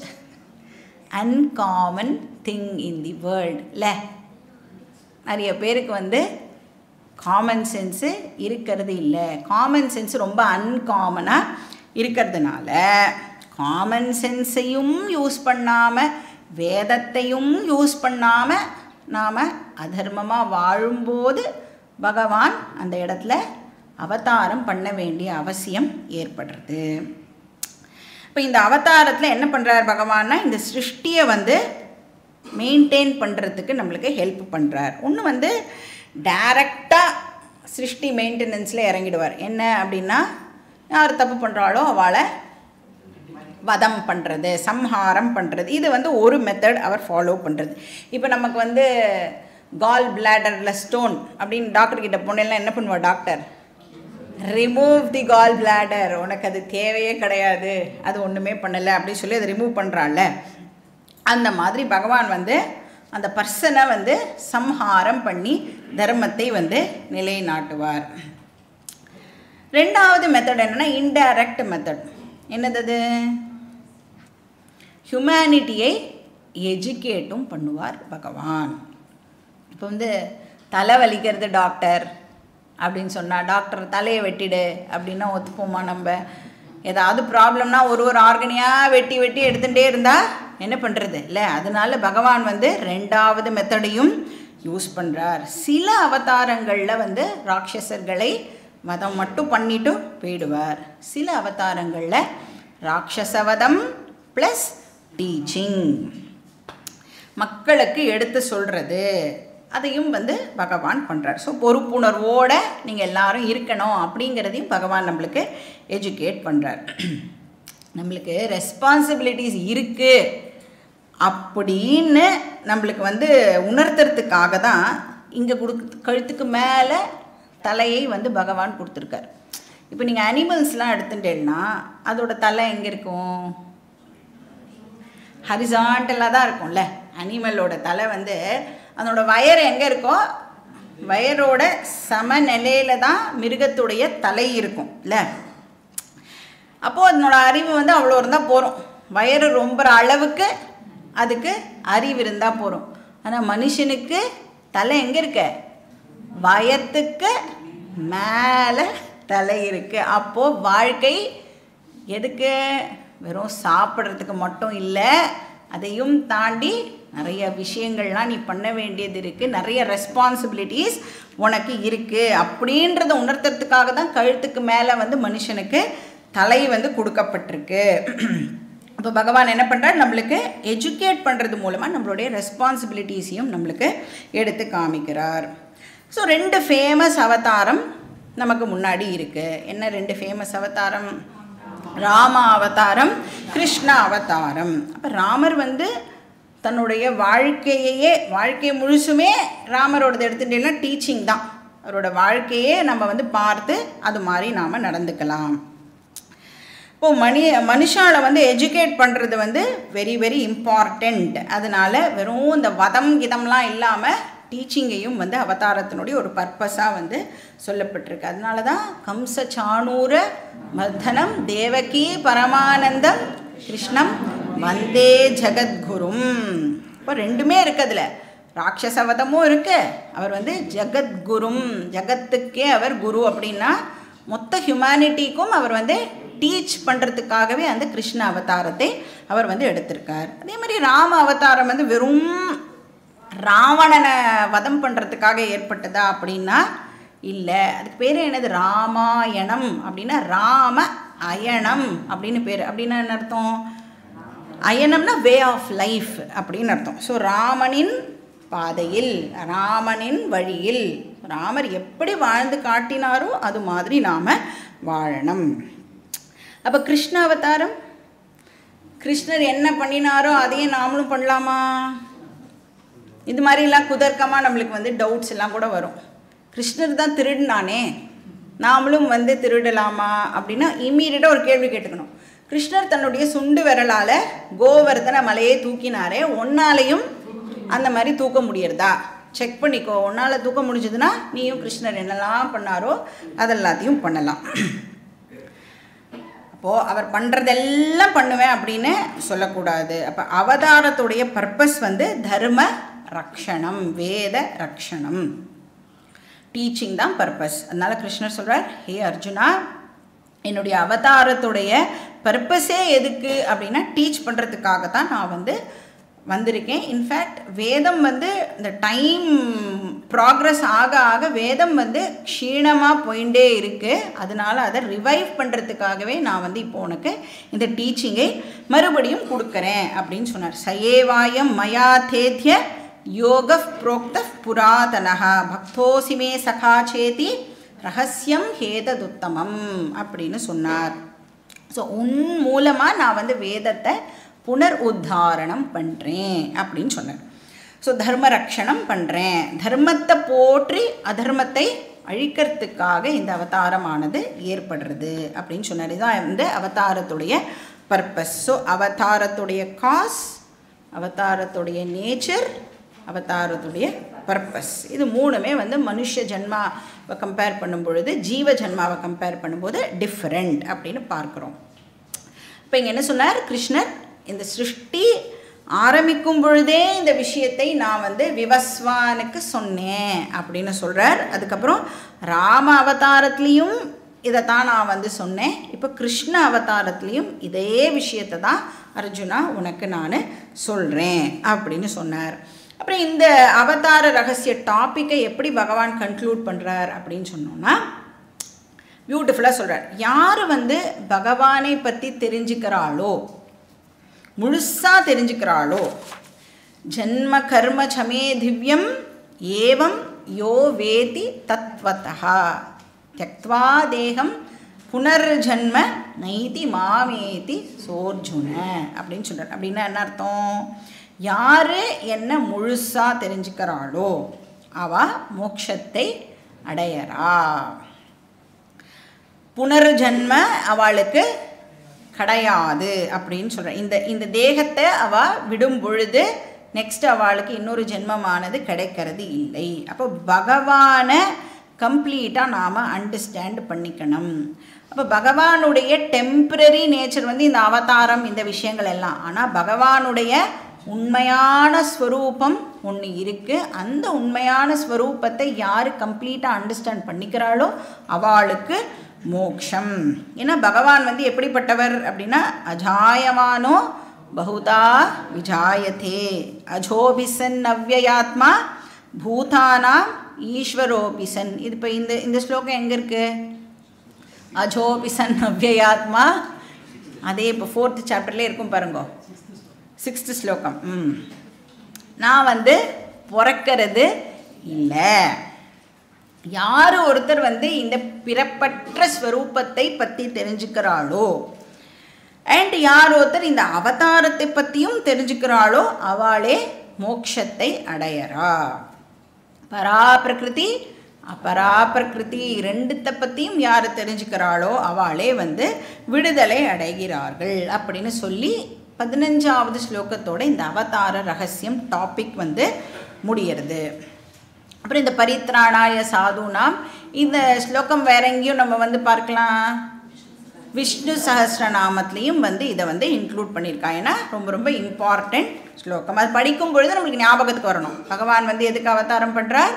uncommon thing in the world. இல்லை, நிறைய பேருக்கு வந்து காமன் சென்ஸு இருக்கிறது இல்லை. காமன் சென்ஸ் ரொம்ப அன்காமனாக இருக்கிறதுனால காமன் சென்ஸையும் யூஸ் பண்ணாமல் வேதத்தையும் யூஸ் பண்ணாமல் நாம் அதர்மமாக வாழும்போது பகவான் அந்த இடத்துல அவதாரம் பண்ண வேண்டிய அவசியம் ஏற்படுறது. இப்போ இந்த அவதாரத்தில் என்ன பண்ணுறார் பகவான்னா, இந்த சிருஷ்டியை வந்து மெயின்டைன் பண்ணுறதுக்கு நம்மளுக்கு ஹெல்ப் பண்ணுறார். ஒன்று வந்து டைரக்டாக சிருஷ்டி மெயின்டெனன்ஸில் இறங்கிடுவார். என்ன அப்படின்னா, யார் தப்பு பண்ணுறாளோ அவளை வதம் பண்ணுறது, சம்ஹாரம் பண்ணுறது. இது வந்து ஒரு மெத்தட் அவர் ஃபாலோ பண்ணுறது. இப்போ நமக்கு வந்து கால் பிளாடரில் ஸ்டோன் அப்படின்னு டாக்டர்கிட்ட போனேன்னா என்ன பண்ணுவா doctor? Remove the gallbladder, உனக்கு அது தேவையே கிடையாது, அது ஒன்றுமே பண்ணலை அப்படின்னு சொல்லி அதை ரிமூவ் பண்ணுறாள்ல. அந்த மாதிரி பகவான் வந்து அந்த பர்சனை வந்து சம்ஹாரம் பண்ணி தர்மத்தை வந்து நிலைநாட்டுவார். ரெண்டாவது மெத்தட் என்னென்னா இன்டைரக்ட் மெத்தட். என்னது? ஹியூமனிட்டியை எஜுகேட்டும் பண்ணுவார் பகவான். இப்போ வந்து தலை வலிக்கிறது டாக்டர் அப்படின்னு சொன்னால், டாக்டர் தலையை வெட்டிடு அப்படின்னா ஒத்துப்போமா? நம்ம ஏதாவது ப்ராப்ளம்னா ஒரு ஒரு ஆர்கனியாக வெட்டி வெட்டி எடுத்துகிட்டே இருந்தால் என்ன பண்ணுறது இல்லை? அதனால பகவான் வந்து ரெண்டாவது மெத்தடையும் யூஸ் பண்ணுறார். சில அவதாரங்களில் வந்து ராட்சசர்களை வதம் மட்டும் பண்ணிட்டு போயிடுவார். சில அவதாரங்களில் ராட்சசவதம் ப்ளஸ் டீச்சிங், மக்களுக்கு எடுத்து சொல்கிறது, அதையும் வந்து பகவான் பண்ணுறார். ஸோ பொறுப்புணர்வோடு நீங்கள் எல்லாரும் இருக்கணும் அப்படிங்கிறதையும் பகவான் நம்மளுக்கு எஜுகேட் பண்ணுறார். நம்மளுக்கு ரெஸ்பான்சிபிலிட்டிஸ் இருக்குது அப்படின்னு நம்மளுக்கு வந்து உணர்த்துறதுக்காக தான் இங்கே கொடுக்கு கழுத்துக்கு மேலே தலையை வந்து பகவான் கொடுத்துருக்கார். இப்போ நீங்கள் அனிமல்ஸ்லாம் எடுத்துட்டேன்னா அதோட தலை எங்கே இருக்கும்? ஹரிசாண்டலாக தான் இருக்கும்ல. அனிமலோட தலை வந்து அதனோட வயர் எங்கே இருக்கோ வயரோட சமநிலையில் தான் மிருகத்துடைய தலை இருக்கும் இல்லை? அப்போது அதனோட அறிவு வந்து அவ்வளோ இருந்தால் போகிறோம். வயறு ரொம்ப அளவுக்கு அதுக்கு அறிவு இருந்தால் போகிறோம். ஆனால் மனுஷனுக்கு தலை எங்கே இருக்க? வயத்துக்கு மேலே தலை இருக்குது. அப்போது வாழ்க்கை எதுக்கு? வெறும் சாப்பிட்றதுக்கு மட்டும் இல்லை, அதையும் தாண்டி நிறைய விஷயங்கள்லாம் நீ பண்ண வேண்டியது இருக்குது, நிறைய ரெஸ்பான்சிபிலிட்டிஸ் உனக்கு இருக்குது அப்படின்றத உணர்த்துறதுக்காக தான் கழுத்துக்கு மேலே வந்து மனுஷனுக்கு தலை வந்து கொடுக்கப்பட்டிருக்கு. அப்போ பகவான் என்ன பண்ணுறார், நம்மளுக்கு எஜுகேட் பண்ணுறது மூலமாக நம்மளுடைய ரெஸ்பான்சிபிலிட்டிஸையும் நம்மளுக்கு எடுத்து காமிக்கிறார். ஸோ ரெண்டு ஃபேமஸ் அவதாரம் நமக்கு முன்னாடி இருக்குது. என்ன ரெண்டு ஃபேமஸ் அவதாரம்? ராம அவதாரம், கிருஷ்ண அவதாரம். அப்போ ராமர் வந்து தன்னுடைய வாழ்க்கையே வாழ்க்கை முழுசுமே ராமரோடது எடுத்துட்டேன்னா டீச்சிங் தான். அவரோட வாழ்க்கையே நம்ம வந்து பார்த்து அது மாதிரி நாம் நடந்துக்கலாம். இப்போது மணி மனுஷாவை வந்து எஜுகேட் பண்ணுறது வந்து வெரி வெரி இம்பார்ட்டண்ட். அதனால் வெறும் இந்த வதம் கிதம்லாம் இல்லாமல் டீச்சிங்கையும் வந்து அவதாரத்தினுடைய ஒரு பர்பஸாக வந்து சொல்லப்பட்டிருக்கு. அதனால தான் கம்ச சாணூர மர்தனம் தேவகி பரமானந்தம் கிருஷ்ணம் வந்தே ஜகத்குரும். இப்போ ரெண்டுமே இருக்குதுல, ராட்சசவதமும் இருக்குது, அவர் வந்து ஜகத்குரும், ஜகத்துக்கே அவர் குரு அப்படின்னா மொத்த ஹியூமனிட்டிக்கும் அவர் வந்து டீச் பண்ணுறதுக்காகவே அந்த கிருஷ்ண அவதாரத்தை அவர் வந்து எடுத்திருக்கார். அதே மாதிரி ராம அவதாரம் வந்து வெறும் ராவணனை வதம் பண்ணுறதுக்காக ஏற்பட்டதா அப்படின்னா இல்லை. அதுக்கு பேர் என்னது? ராமாயணம் அப்படின்னா ராம அயணம் அப்படின்னு பேர். அப்படின்னா என்ன அர்த்தம்? அயனம்னா வே ஆஃப் லைஃப் அப்படின்னு அர்த்தம். ஸோ ராமனின் பாதையில், ராமனின் வழியில் ராமர் எப்படி வாழ்ந்து காட்டினாரோ அது மாதிரி நாம் வாழணும். அப்போ கிருஷ்ண அவதாரம், கிருஷ்ணர் என்ன பண்ணினாரோ அதையே நாமளும் பண்ணலாமா? இது மாதிரிலாம் குதர்க்கமாக நம்மளுக்கு வந்து டவுட்ஸ் எல்லாம் கூட வரும். கிருஷ்ணர் தான் திருடினானே, நாமளும் வந்து திருடலாமா அப்படின்னா இம்மீடியட்டாக ஒரு கேள்வி கேட்டுக்கணும். கிருஷ்ணர் தன்னுடைய சுண்டு விரலால் கோவர்தன மலையை தூக்கினாரே, ஒன்னாலையும் அந்த மாதிரி தூக்க முடியறதா? செக் பண்ணிக்கோ. ஒன்னால் தூக்க முடிஞ்சதுன்னா நீயும் கிருஷ்ணர் என்னெல்லாம் பண்ணாரோ அதெல்லாத்தையும் பண்ணலாம். அப்போது அவர் பண்ணுறதெல்லாம் பண்ணுவேன் அப்படின்னு சொல்லக்கூடாது. அப்போ அவதாரத்துடைய பர்பஸ் வந்து தர்ம ரக்ஷணம், வேத ரக்ஷணம், டீச்சிங் தான் பர்பஸ். அதனால் கிருஷ்ணர் சொல்கிறார், ஹே அர்ஜுனா, என்னுடைய அவதாரத்துடைய பர்பஸே எதுக்கு அப்படின்னா டீச் பண்ணுறதுக்காக தான் நான் வந்து வந்திருக்கேன். இன்ஃபேக்ட் வேதம் வந்து இந்த டைம் ப்ராக்ரஸ் ஆக ஆக வேதம் வந்து க்ஷீணமாக போயிட்டே இருக்குது. அதனால் அதை ரிவைவ் பண்ணுறதுக்காகவே நான் வந்து இப்போ உனக்கு இந்த டீச்சிங்கை மறுபடியும் கொடுக்குறேன் அப்படின்னு சொன்னார். சயேவாயம் மயா தேத்ய யோக புரோக்த புராதனஹா பக்தோசிமே சகா சேதி ரகசியம் ஹேததுத்தமம் அப்படின்னு சொன்னார். ஸோ உன் மூலமாக நான் வந்து வேதத்தை புனர் உத்தாரணம் பண்ணுறேன் அப்படின்னு சொன்னார். ஸோ தர்ம ரக்ஷணம் பண்ணுறேன், தர்மத்தை போற்றி அதர்மத்தை அழிக்கிறதுக்காக இந்த அவதாரமானது ஏற்படுறது அப்படின்னு சொன்னார். இதுதான் வந்து அவதாரத்துடைய பர்பஸ். ஸோ அவதாரத்துடைய காஸ், அவதாரத்துடைய நேச்சர், அவதாரத்துடைய பர்பஸ், இது மூணுமே வந்து மனுஷ ஜென்மாவை கம்பேர் பண்ணும் பொழுது ஜீவ ஜென்மாவை கம்பேர் பண்ணும்போது டிஃப்ரெண்ட் அப்படின்னு பார்க்குறோம். இப்போ இங்கே என்ன சொன்னார் கிருஷ்ணர்? இந்த சிருஷ்டி ஆரம்பிக்கும் பொழுதே இந்த விஷயத்தை நான் வந்து விவஸ்வானுக்கு சொன்னேன் அப்படின்னு சொல்கிறார். அதுக்கப்புறம் ராம அவதாரத்துலேயும் இதை தான் நான் வந்து சொன்னேன். இப்போ கிருஷ்ண அவதாரத்துலேயும் இதே விஷயத்தை தான் அர்ஜுனா உனக்கு நான் சொல்கிறேன் அப்படின்னு சொன்னார். அப்புறம் இந்த அவதார ரகசிய டாப்பிக்கை எப்படி பகவான் கன்க்ளூட் பண்ணுறார் அப்படின்னு சொன்னோன்னா பியூட்டிஃபுல்லாக சொல்கிறார். யார் வந்து பகவானை பற்றி தெரிஞ்சுக்கிறாளோ, முழுசாக தெரிஞ்சுக்கிறாளோ, ஜன்ம கர்ம சமே திவ்யம் ஏவம் யோ வேதி தத்வதா த்யக்த்வா தேகம் புனர்ஜன்ம நைதி மாமேதி சோர்ஜுன அப்படின்னு சொல்கிறார். அப்படின்னா என்ன அர்த்தம்? யார் என்ன முழுசாக தெரிஞ்சுக்கிறாளோ அவள் மோட்சத்தை அடையறா. புனர்ஜன்ம அவளுக்கு கிடையாது அப்படின்னு சொல்கிறேன். இந்த இந்த தேகத்தை அவள் விடும் பொழுது நெக்ஸ்ட் அவளுக்கு இன்னொரு ஜென்மமானது கிடைக்கிறது இல்லை. அப்போ பகவானை கம்ப்ளீட்டாக நாம் அண்டர்ஸ்டாண்ட் பண்ணிக்கணும். அப்போ பகவானுடைய டெம்பரரி நேச்சர் வந்து இந்த அவதாரம், இந்த விஷயங்கள் எல்லாம். ஆனால் பகவானுடைய உண்மையான ஸ்வரூபம் ஒன்று இருக்குது. அந்த உண்மையான ஸ்வரூபத்தை யார் கம்ப்ளீட்டாக அண்டர்ஸ்டாண்ட் பண்ணிக்கிறாளோ அவளுக்கு மோக்ஷம். ஏன்னா பகவான் வந்து எப்படிப்பட்டவர் அப்படின்னா அஜாயமானோ பகுதா விஜாயதே அஜோபிசன் அவ்யயாத்மா பூதானாம் ஈஸ்வரோபிசன். இது இப்போ இந்த இந்த ஸ்லோகம் எங்கே இருக்குது? அஜோபிசன் அவ்யயாத்மா அதே இப்போ ஃபோர்த்து சாப்டர்லேயே இருக்கும் பாருங்க, சிக்ஸ்த்து ஸ்லோகம். ம் நான் வந்து பிறக்கிறது இல்லை. யார் ஒருத்தர் வந்து இந்த பிறப்பற்ற ஸ்வரூபத்தை பற்றி தெரிஞ்சுக்கிறாளோ அண்ட் யார் ஒருத்தர் இந்த அவதாரத்தை பற்றியும் தெரிஞ்சுக்கிறாளோ அவளே மோட்சத்தை அடையறா. பரா பிரகிருதி அபரா பிரகிருதி ரெண்டுத்தை பற்றியும் யார் தெரிஞ்சுக்கிறாளோ அவளே வந்து விடுதலை அடைகிறார்கள் அப்படின்னு சொல்லி பதினஞ்சாவது ஸ்லோகத்தோட இந்த அவதார ரகசியம் டாபிக் வந்து முடியறது. அப்புறம் இந்த பரித்ராணாய சாதுனாம் இந்த ஸ்லோகம் வேற எங்கேயும் நம்ம வந்து பார்க்கலாம், விஷ்ணு சஹஸ்ரநாமத்துலேயும் வந்து இதை வந்து இன்க்ளூட் பண்ணியிருக்காங்க. ஏன்னா ரொம்ப ரொம்ப இம்பார்ட்டண்ட் ஸ்லோகம். அது படிக்கும் பொழுது நம்மளுக்கு ஞாபகத்துக்கு வரணும், பகவான் வந்து எதுக்கு அவதாரம் பண்ணுறார்,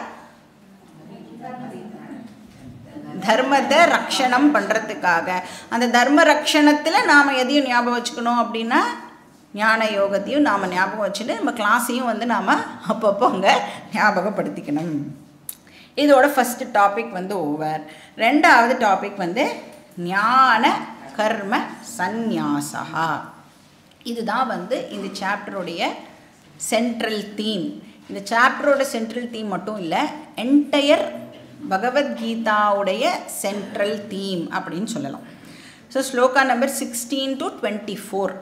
தர்மத்தை ரக்ஷணம் பண்ணுறதுக்காக. அந்த தர்ம ரக்ஷணத்தில் நாம் எதையும் ஞாபகம் வச்சுக்கணும் அப்படின்னா ஞான யோகத்தையும் நாம் ஞாபகம் வச்சுட்டு நம்ம கிளாஸையும் வந்து நாம் அப்பப்போ அங்கே ஞாபகப்படுத்திக்கணும். இதோட ஃபஸ்ட்டு டாபிக் வந்து ஓவர். ரெண்டாவது டாபிக் வந்து ஞான கர்ம சந்நியாசா. இதுதான் வந்து இந்த சாப்டருடைய சென்ட்ரல் தீம். இந்த சாப்டரோட சென்ட்ரல் தீம் மட்டும் இல்லை, என்டையர் பகவத்கீதாவுடைய சென்ட்ரல் தீம் அப்படின்னு சொல்லலாம். So shloka number sixteen to twenty four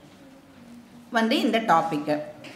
வந்து இந்த டாப்பிக்கு.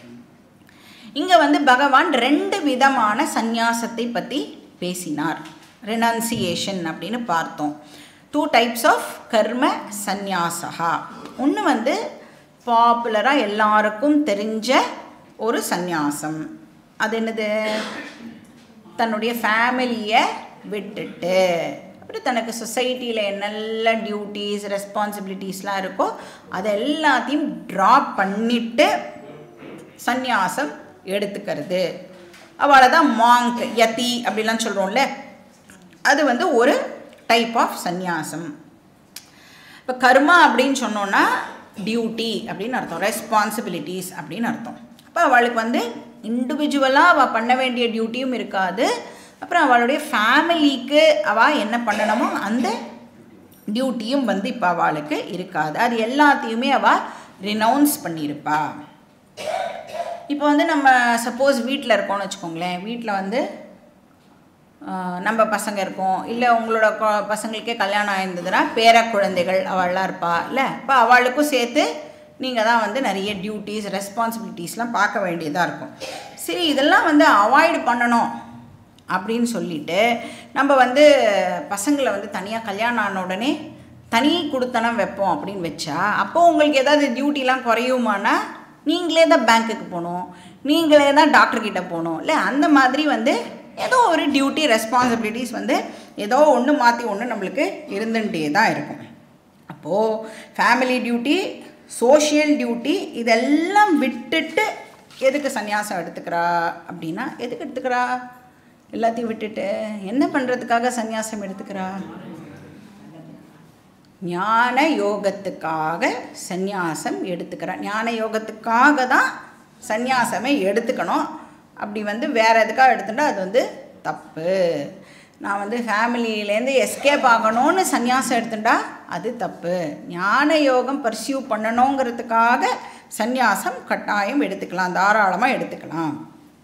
இங்கே வந்து பகவான் ரெண்டு விதமான சந்நியாசத்தை பற்றி பேசினார். ரெனன்சியேஷன் அப்படின்னு பார்த்தோம். டூ டைப்ஸ் ஆஃப் கர்ம சந்நியாசா. ஒன்று வந்து பாப்புலராக எல்லாருக்கும் தெரிஞ்ச ஒரு சந்நியாசம். அது என்னது, தன்னுடைய ஃபேமிலியை விட்டுட்டு அப்புறம் தனக்கு சொசைட்டியில் என்னெல்ல டியூட்டிஸ் ரெஸ்பான்சிபிலிட்டிஸ்லாம் இருக்கோ அது எல்லாத்தையும் ட்ராப் பண்ணிவிட்டு சந்நியாசம் எடுத்துக்கிறது. அவளை தான் மாங்க் யதி அப்படிலாம் சொல்கிறோம்ல, அது வந்து ஒரு டைப் ஆஃப் சந்நியாசம். இப்போ கர்மா அப்படின்னு சொன்னோன்னா டியூட்டி அப்படின்னு அர்த்தம், ரெஸ்பான்சிபிலிட்டிஸ் அப்படின்னு அர்த்தம். அப்போ அவளுக்கு வந்து இண்டிவிஜுவலாக அவள் பண்ண வேண்டிய டியூட்டியும் இருக்காது. அப்புறம் அவளுடைய ஃபேமிலிக்கு அவள் என்ன பண்ணணுமோ அந்த டியூட்டியும் வந்து இப்போ அவளுக்கு இருக்காது. அது எல்லாத்தையுமே அவள் ரினவுன்ஸ் பண்ணியிருப்பா. இப்போ வந்து நம்ம சப்போஸ் வீட்டில் இருக்கோம்னு வச்சுக்கோங்களேன், வீட்டில் வந்து நம்ம பசங்க இருக்கோம், இல்லை உங்களோட பசங்களுக்கே கல்யாணம் ஆயிருந்ததுன்னா பேர குழந்தைகள் அவள்லாம் இருப்பா இல்லை. இப்போ அவளுக்கும் சேர்த்து நீங்கள் தான் வந்து நிறைய டியூட்டிஸ் ரெஸ்பான்சிபிலிட்டிஸ்லாம் பார்க்க வேண்டியதாக இருக்கும். சரி, இதெல்லாம் வந்து அவாய்டு பண்ணணும் அப்படின்னு சொல்லிட்டு நம்ம வந்து பசங்களை வந்து தனியாக கல்யாணம் ஆன உடனே தனி கொடுத்தனம் வைப்போம் அப்படின்னு வச்சா அப்போது உங்களுக்கு ஏதாவது டியூட்டிலாம் குறையுமானா நீங்களே தான் பேங்க்குக்கு போகணும், நீங்களே தான் டாக்டர்கிட்ட போகணும் இல்லை. அந்த மாதிரி வந்து ஏதோ ஒரு டியூட்டி ரெஸ்பான்சிபிலிட்டிஸ் வந்து ஏதோ ஒன்று மாற்றி ஒன்று நம்மளுக்கு இருந்துகிட்டே தான் இருக்கும். அப்போது ஃபேமிலி டியூட்டி, சோஷியல் டியூட்டி இதெல்லாம் விட்டுட்டு எதுக்கு சந்நியாசம் எடுத்துக்கிறா அப்படின்னா, எதுக்கு எடுத்துக்கிறா, எல்லாத்தையும் விட்டுட்டு என்ன பண்ணுறதுக்காக சந்நியாசம் எடுத்துக்கிறா, ஞான யோகத்துக்காக சந்நியாசம் எடுத்துக்கிறா. ஞான யோகத்துக்காக தான் சந்நியாசமே எடுத்துக்கணும். அப்படி வந்து வேறு எதுக்காக எடுத்துட்டா அது வந்து தப்பு. நான் வந்து ஃபேமிலியிலேருந்து எஸ்கேப் ஆகணும்னு சந்நியாசம் எடுத்துட்டா அது தப்பு. ஞான யோகம் பர்சியூ பண்ணணுங்கிறதுக்காக சந்நியாசம் கட்டாயம் எடுத்துக்கலாம், தாராளமாக எடுத்துக்கலாம்.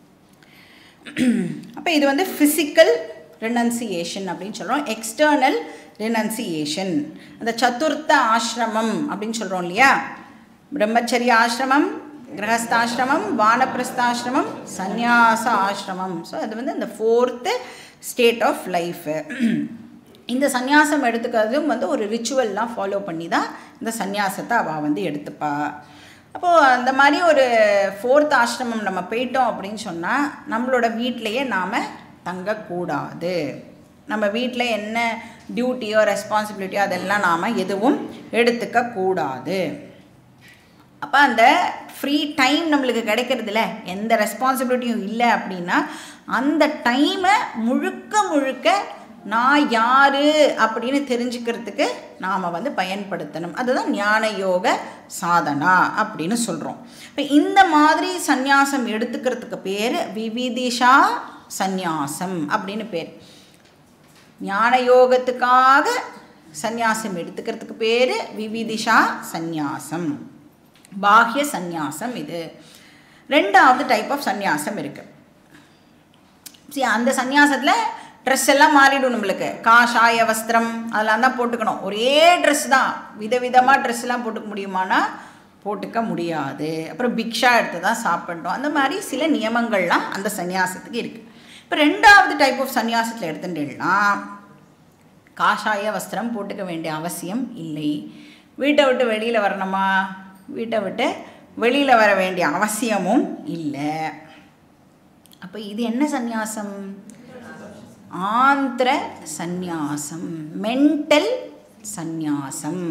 அப்போ இது வந்து ஃபிசிக்கல் ரினன்சியேஷன் அப்படின்னு சொல்கிறோம். எக்ஸ்டர்னல் ரினன்சியேஷன் அந்த சதுர்த்த ஆசிரமம் அப்படின்னு சொல்கிறோம் இல்லையா, பிரம்மச்சரிய ஆசிரமம், கிரகஸ்தாசிரமம், வானப்பிரஸ்தாசிரமம், சந்நியாச ஆசிரமம். ஸோ அது வந்து இந்த ஃபோர்த்து ஸ்டேட் ஆஃப் லைஃபு. இந்த சந்நியாசம் எடுத்துக்கிறதும் வந்து ஒரு ரிச்சுவல்லாம் ஃபாலோ பண்ணி தான் இந்த சந்நியாசத்தை அவள் வந்து எடுத்துப்பா. அப்போது அந்த மாதிரி ஒரு ஃபோர்த் ஆசிரமம் நம்ம போயிட்டோம் அப்படின்னு சொன்னால் நம்மளோட வீட்டிலையே நாம் தங்கக்கூடாது. நம்ம வீட்டில் என்ன டியூட்டியோ ரெஸ்பான்சிபிலிட்டியோ அதெல்லாம் நாம் எதுவும் எடுத்துக்கக்கூடாது. அப்போ அந்த ஃப்ரீ டைம் நம்மளுக்கு கிடைக்கிறதுல எந்த ரெஸ்பான்சிபிலிட்டியும் இல்லை அப்படின்னா அந்த டைமை முழுக்க முழுக்க நான் யார் அப்படின்னு தெரிஞ்சுக்கிறதுக்கு நாம் வந்து பயன்படுத்தணும். அதுதான் ஞான யோக சாதனா அப்படின்னு சொல்கிறோம். இப்போ இந்த மாதிரி சந்நியாசம் எடுத்துக்கிறதுக்கு பேர் விவிதிஷா சந்நியாசம் அப்படின்னு பேர். ஞான யோகத்துக்காக சந்நியாசம் எடுத்துக்கிறதுக்கு பேர் விவிதிஷா சந்நியாசம், பாஹ்ய சந்நியாசம். இது ரெண்டாவது டைப் ஆஃப் சந்நியாசம் இருக்குது. சரி, அந்த சந்நியாசத்தில் ட்ரெஸ் எல்லாம் மாறிடும். நம்மளுக்கு காஷாய வஸ்திரம் அதெல்லாம் தான் போட்டுக்கணும். ஒரே ட்ரெஸ் தான், விதவிதமாக ட்ரெஸ்லாம் போட்டுக்க முடியுமானா போட்டுக்க முடியாது. அப்புறம் பிக்ஷா எடுத்து தான் சாப்பிடணும். அந்த மாதிரி சில நியமங்கள்லாம் அந்த சந்நியாசத்துக்கு இருக்குது. இப்போ ரெண்டாவது டைப் ஆஃப் சந்நியாசத்தில் எடுத்துட்டேன்னா காஷாய வஸ்திரம் போட்டுக்க வேண்டிய அவசியம் இல்லை. வீட்டை விட்டு வெளியில் வரணுமா, வீட்டை விட்டு வெளியில் வர வேண்டிய அவசியமும் இல்லை. அப்போ இது என்ன சந்நியாசம்? ஆந்திர சந்நியாசம், மென்டல் சந்நியாசம்,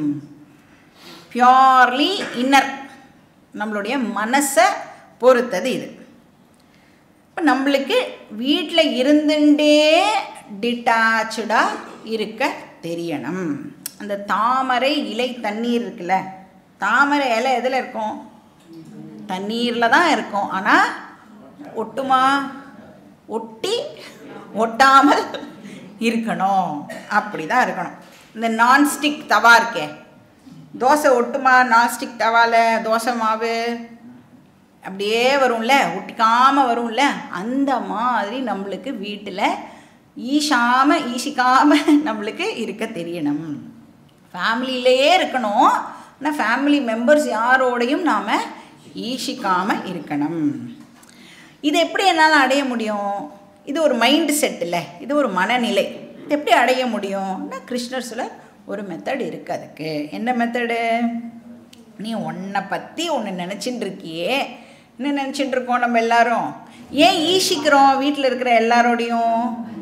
பியூர்லி இன்னர், நம்மளுடைய மனசை பொறுத்தது இது. இப்போ நம்மளுக்கு வீட்டில் இருந்துட்டே டிட்டாச்சாக இருக்க தெரியணும். அந்த தாமரை இலை தண்ணீர் இருக்குல்ல, தாமரை இலை எதில் இருக்கும்? தண்ணீரில் தான் இருக்கும். ஆனால் ஒட்டுமா? ஒட்டி ஒட்டாமல் இருக்கணும். அப்படி தான் இருக்கணும். இந்த நான்ஸ்டிக் தவா இருக்கே, தோசை ஒட்டுமா? நான்ஸ்டிக் தவாவில் தோசை மாவு அப்படியே வரும்ல, ஒட்டிக்காமல் வரும்ல, அந்த மாதிரி நம்மளுக்கு வீட்டில் ஈஷாமல் ஈசிக்காமல் நம்மளுக்கு இருக்க தெரியணும். ஃபேமிலியிலேயே இருக்கணும், ஆனால் ஃபேமிலி மெம்பர்ஸ் யாரோடையும் நாம் ஈஷிக்காமல் இருக்கணும். இது எப்படி என்னால் அடைய முடியும்? இது ஒரு மைண்ட் செட் இல்லை, இது ஒரு மனநிலை. இது எப்படி அடைய முடியும்னா கிருஷ்ணர் சொல்ல ஒரு மெத்தட் இருக்குது. அதுக்கு என்ன மெத்தடு? நீ உன்னை பற்றி ஒன்று நினச்சின்னு இருக்கியே. என்ன நினச்சிட்டு இருக்கோம் நம்ம எல்லாரும்? ஏன் ஈஷிக்கிறோம் வீட்டில் இருக்கிற எல்லாரோடையும்?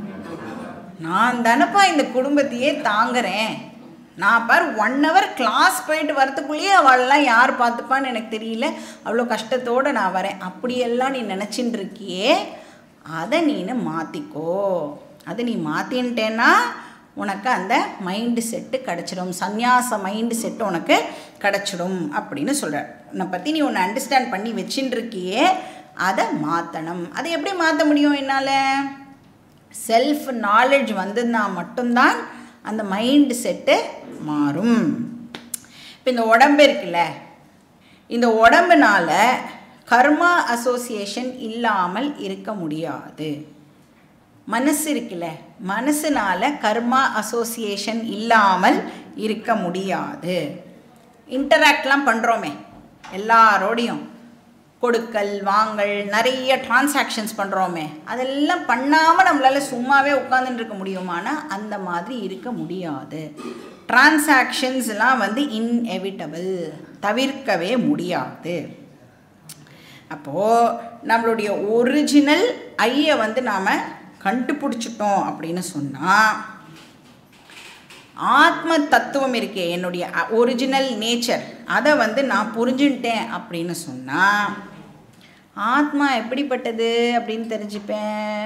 நான் தானப்பா இந்த குடும்பத்தையே தாங்குறேன், நான் பார் ஒன் ஹவர் கிளாஸ் போயிட்டு வரத்துக்குள்ளேயே அவளெல்லாம் யார் பார்த்துப்பான்னு எனக்கு தெரியல, அவ்வளோ கஷ்டத்தோடு நான் வரேன், அப்படியெல்லாம் நீ நினச்சின்னு இருக்கியே, அதை நீனு மாற்றிக்கோ. அதை நீ மாற்றின்ட்டேன்னா உனக்கு அந்த மைண்டு செட்டு கிடச்சிடும், சந்நியாச மைண்டு செட்டு உனக்கு கிடச்சிடும் அப்படின்னு சொல்கிறார். உன்னை பற்றி நீ ஒன்று அண்டர்ஸ்டாண்ட் பண்ணி வச்சுன்னு இருக்கியே, அதை மாற்றணும். அதை எப்படி மாற்ற முடியும் என்னால்? செல்ஃப் நாலேஜ் வந்ததுன்னா மட்டும்தான் அந்த மைண்டு செட்டு மாறும். இப்போ இந்த உடம்பு இருக்குல்ல, இந்த உடம்புனால கர்மா அசோசியேஷன் இல்லாமல் இருக்க முடியாது. மனசு இருக்குல்ல, மனசுனால கர்மா அசோசியேஷன் இல்லாமல் இருக்க முடியாது. இன்டராக்ட்லாம் பண்ணுறோமே எல்லாரோடையும், கொடுக்கல் வாங்கல் நிறைய டிரான்சாக்ஷன்ஸ் பண்ணுறோமே, அதெல்லாம் பண்ணாமல் நம்மளால் சும்மாவே உட்காந்துட்டு இருக்க முடியுமானா அந்த மாதிரி இருக்க முடியாது. டிரான்சாக்ஷன்ஸ்லாம் வந்து இன்எவிட்டபிள், தவிர்க்கவே முடியாது. அப்போது நம்மளுடைய ஒரிஜினல் ஐயை வந்து நாம் கண்டுபிடிச்சிட்டோம் அப்படின்னு சொன்னால், ஆத்ம தத்துவம் இருக்கே என்னுடைய ஒரிஜினல் நேச்சர், அதை வந்து நான் புரிஞ்சுட்டேன் அப்படின்னு சொன்னால் ஆத்மா எப்படிப்பட்டது அப்படின்னு தெரிஞ்சுப்பேன்.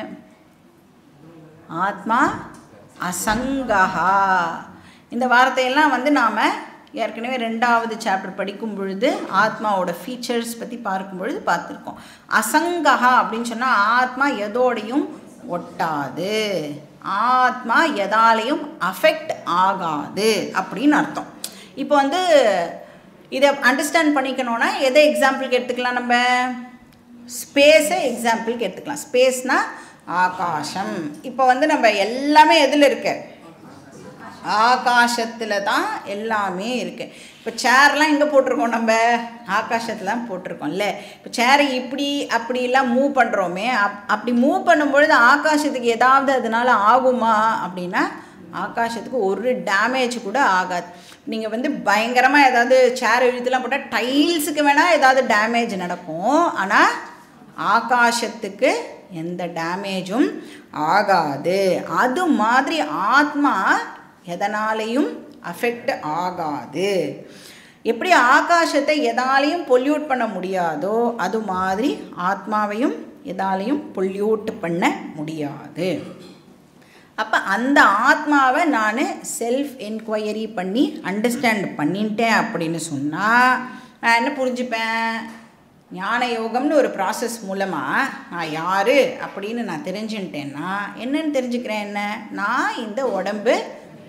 ஆத்மா அசங்கஹா. இந்த வார்த்தையெல்லாம் வந்து நாம் ஏற்கனவே ரெண்டாவது சாப்டர் படிக்கும் பொழுது ஆத்மாவோட ஃபீச்சர்ஸ் பற்றி பார்க்கும் பொழுது பார்த்துருக்கோம். அசங்கஹா அப்படின்னு சொன்னால் ஆத்மா எதோடையும் ஒட்டாது, ஆத்மா எதாலையும் அஃபெக்ட் ஆகாது அப்படின்னு அர்த்தம். இப்போ வந்து இதை அண்டர்ஸ்டாண்ட் பண்ணிக்கணும்னா எதை எக்ஸாம்பிளுக்கு எடுத்துக்கலாம்? நம்ம ஸ்பேஸை எக்ஸாம்பிளுக்கு எடுத்துக்கலாம். ஸ்பேஸ்னால் ஆகாசம். இப்போ வந்து நம்ம எல்லாமே எதில் இருக்கு? ஆகாசத்தில் தான் எல்லாமே இருக்குது. இப்போ சேர்லாம் எங்கே போட்டிருக்கோம்? நம்ம ஆகாசத்தில் தான் போட்டிருக்கோம்ல. இப்போ சேரை இப்படி அப்படிலாம் மூவ் பண்ணுறோமே, அப் அப்படி மூவ் பண்ணும்பொழுது ஆகாசத்துக்கு ஏதாவது அதனால் ஆகுமா அப்படின்னா ஆகாசத்துக்கு ஒரு டேமேஜ் கூட ஆகாது. நீங்கள் வந்து பயங்கரமாக ஏதாவது சேர் இழுத்துலாம் போட்டால் டைல்ஸுக்கு வேணால் ஏதாவது டேமேஜ் நடக்கும், ஆனால் ஆகாசத்துக்கு எந்த டேமேஜும் ஆகாது. அது மாதிரி ஆத்மா எதனாலையும் அஃபெக்ட் ஆகாது. எப்படி ஆகாசத்தை எதாலையும் பொல்யூட் பண்ண முடியாதோ அது மாதிரி ஆத்மாவையும் எதாலையும் பொல்யூட் பண்ண முடியாது. அப்போ அந்த ஆத்மாவை நான் செல்ஃப் என்கொயரி பண்ணி அண்டர்ஸ்டாண்ட் பண்ணிட்டேன் அப்படின்னு சொன்னால் நான் என்ன புரிஞ்சுப்பேன்? ஞான யோகம்னு ஒரு ப்ராசஸ் மூலமாக நான் யார் அப்படின்னு நான் தெரிஞ்சுட்டேன்னா என்னன்னு தெரிஞ்சுக்கிறேன்? என்ன, நான் இந்த உடம்பு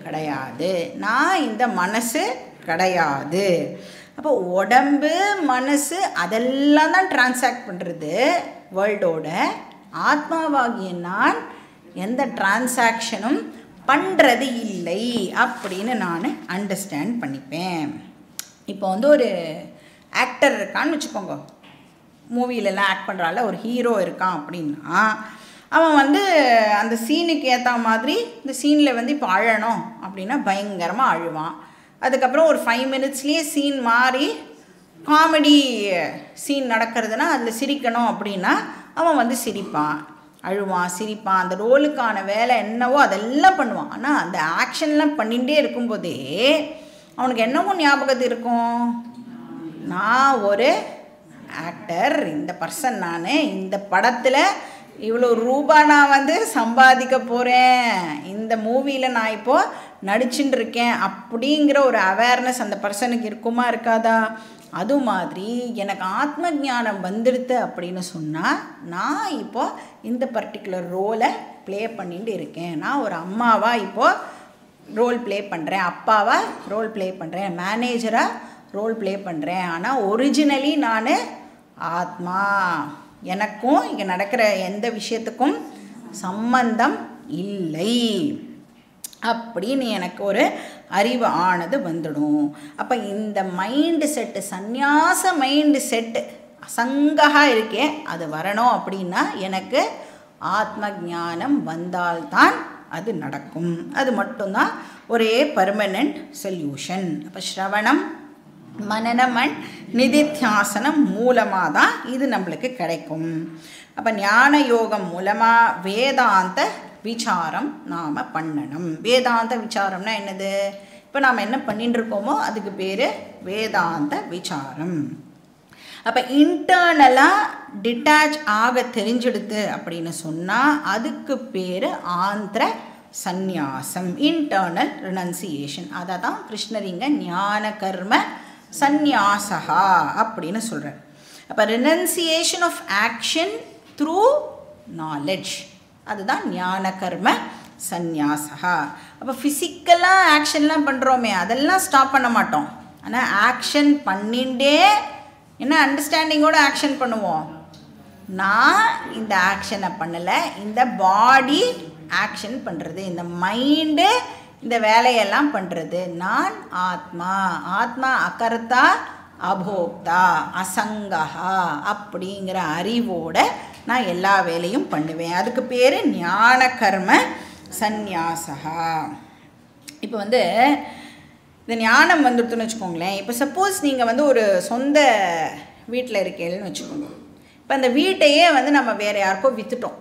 கிடையாது, நான் இந்த மனசு கிடையாது. அப்போ உடம்பு மனசு அதெல்லாம் தான் டிரான்சாக்ட் பண்ணுறது வேர்ல்டோட. ஆத்மாவாகிய நான் எந்த டிரான்சாக்ஷனும் பண்ணுறது இல்லை அப்படின்னு நான் அண்டர்ஸ்டாண்ட் பண்ணிப்பேன். இப்போ வந்து ஒரு ஆக்டர் இருக்கான்னு வச்சுக்கோங்க, மூவிலெலாம் ஆக்ட் பண்ணுறால ஒரு ஹீரோ இருக்கான் அப்படின்னா அவன் வந்து அந்த சீனுக்கு ஏற்ற மாதிரி இந்த சீனில் வந்து இப்போ அழணும் அப்படின்னா பயங்கரமாக அழுவான். அதுக்கப்புறம் ஒரு ஃபைவ் மினிட்ஸ்லேயே சீன் மாறி காமெடி சீன் நடக்கிறதுனா அதில் சிரிக்கணும் அப்படின்னா அவன் வந்து சிரிப்பான், அழுவான், சிரிப்பான். அந்த ரோலுக்கான வேலை என்னவோ அதெல்லாம் பண்ணுவான். ஆனால் அந்த ஆக்ஷன்லாம் பண்ணிகிட்டே இருக்கும்போதே அவனுக்கு என்னவோ ஞாபகத்து இருக்கும், நான் ஒரு ஆக்டர், இந்த பர்சன், நான் இந்த படத்தில் இவ்வளோ ரூபா நான் வந்து சம்பாதிக்க போகிறேன், இந்த மூவியில் நான் இப்போது நடிச்சுட்டு இருக்கேன் அப்படிங்கிற ஒரு அவேர்னஸ் அந்த பர்சனுக்கு இருக்குமா இருக்காதா? அது மாதிரி எனக்கு ஆத்ம ஞானம் வந்துடுது அப்படின்னு சொன்னால் நான் இப்போது இந்த பர்டிகுலர் ரோலை ப்ளே பண்ணிட்டு இருக்கேன். நான் ஒரு அம்மாவாக இப்போது ரோல் ப்ளே பண்ணுறேன், அப்பாவாக ரோல் ப்ளே பண்ணுறேன், மேனேஜராக ரோல் ப்ளே பண்ணுறேன். ஆனால் ஒரிஜினலி நான் ஆத்மா, எனக்கும் இங்கே நடக்கிற எந்த விஷயத்துக்கும் சம்பந்தம் இல்லை அப்படின்னு எனக்கு ஒரு அறிவு ஆனது வந்துடும். அப்போ இந்த மைண்டு செட்டு, சந்நியாச மைண்டு செட்டு அசங்கா இருக்கே, அது வரணும் அப்படின்னா எனக்கு ஆத்ம ஞானம் வந்தால்தான் அது நடக்கும். அது மட்டும்தான் ஒரே பர்மனெண்ட் சொல்யூஷன். அப்போ ஸ்ரவணம், மனனம் அண்ட் நிதித்தியாசனம் மூலமாக தான் இது நம்மளுக்கு கிடைக்கும். அப்போ ஞான யோகம் மூலமாக வேதாந்த விசாரம் நாம் பண்ணணும். வேதாந்த விசாரம்னா என்னது? இப்போ நாம் என்ன பண்ணிட்டு இருக்கோமோ அதுக்கு பேர் வேதாந்த விசாரம். அப்போ இன்டர்னலாக டிட்டாச் ஆக தெரிஞ்சிடுது அப்படின்னு சொன்னால் அதுக்கு பேர் ஆந்திர சந்நியாசம், இன்டர்னல் ரினன்சியேஷன். அதை தான் கிருஷ்ணர் இங்கே ஞான கர்ம சந்நியாசகா அப்படின்னு சொல்கிறார். அப்போ renunciation of action through knowledge, அதுதான் ஞான கர்ம சந்நியாசகா. அப்போ ஃபிசிக்கலாக ஆக்ஷன்லாம் பண்ணுறோமே அதெல்லாம் ஸ்டாப் பண்ண மாட்டோம். ஆனால் ஆக்ஷன் பண்ணிண்டே என்ன அண்டர்ஸ்டாண்டிங்கோடு ஆக்ஷன் பண்ணுவோம். நான் இந்த ஆக்ஷனை பண்ணலை, இந்த பாடி ஆக்ஷன் பண்ணுறது, இந்த மைண்டு இந்த வேலையெல்லாம் பண்ணுறது. நான் ஆத்மா, ஆத்மா அகர்த்தா அபோக்தா அசங்கஹா அப்படிங்கிற அறிவோட நான் எல்லா வேலையும் பண்ணுவேன். அதுக்கு பேர் ஞான கர்ம சந்நியாசகா. இப்போ வந்து இந்த ஞானம் வந்துடுதுன்னு வச்சுக்கோங்களேன். இப்போ சப்போஸ் நீங்கள் வந்து ஒரு சொந்த வீட்டில் இருக்கீங்கன்னு வச்சுக்கோங்க. இப்போ அந்த வீட்டையே வந்து நம்ம வேறு யாருக்கோ விற்றுட்டோம்.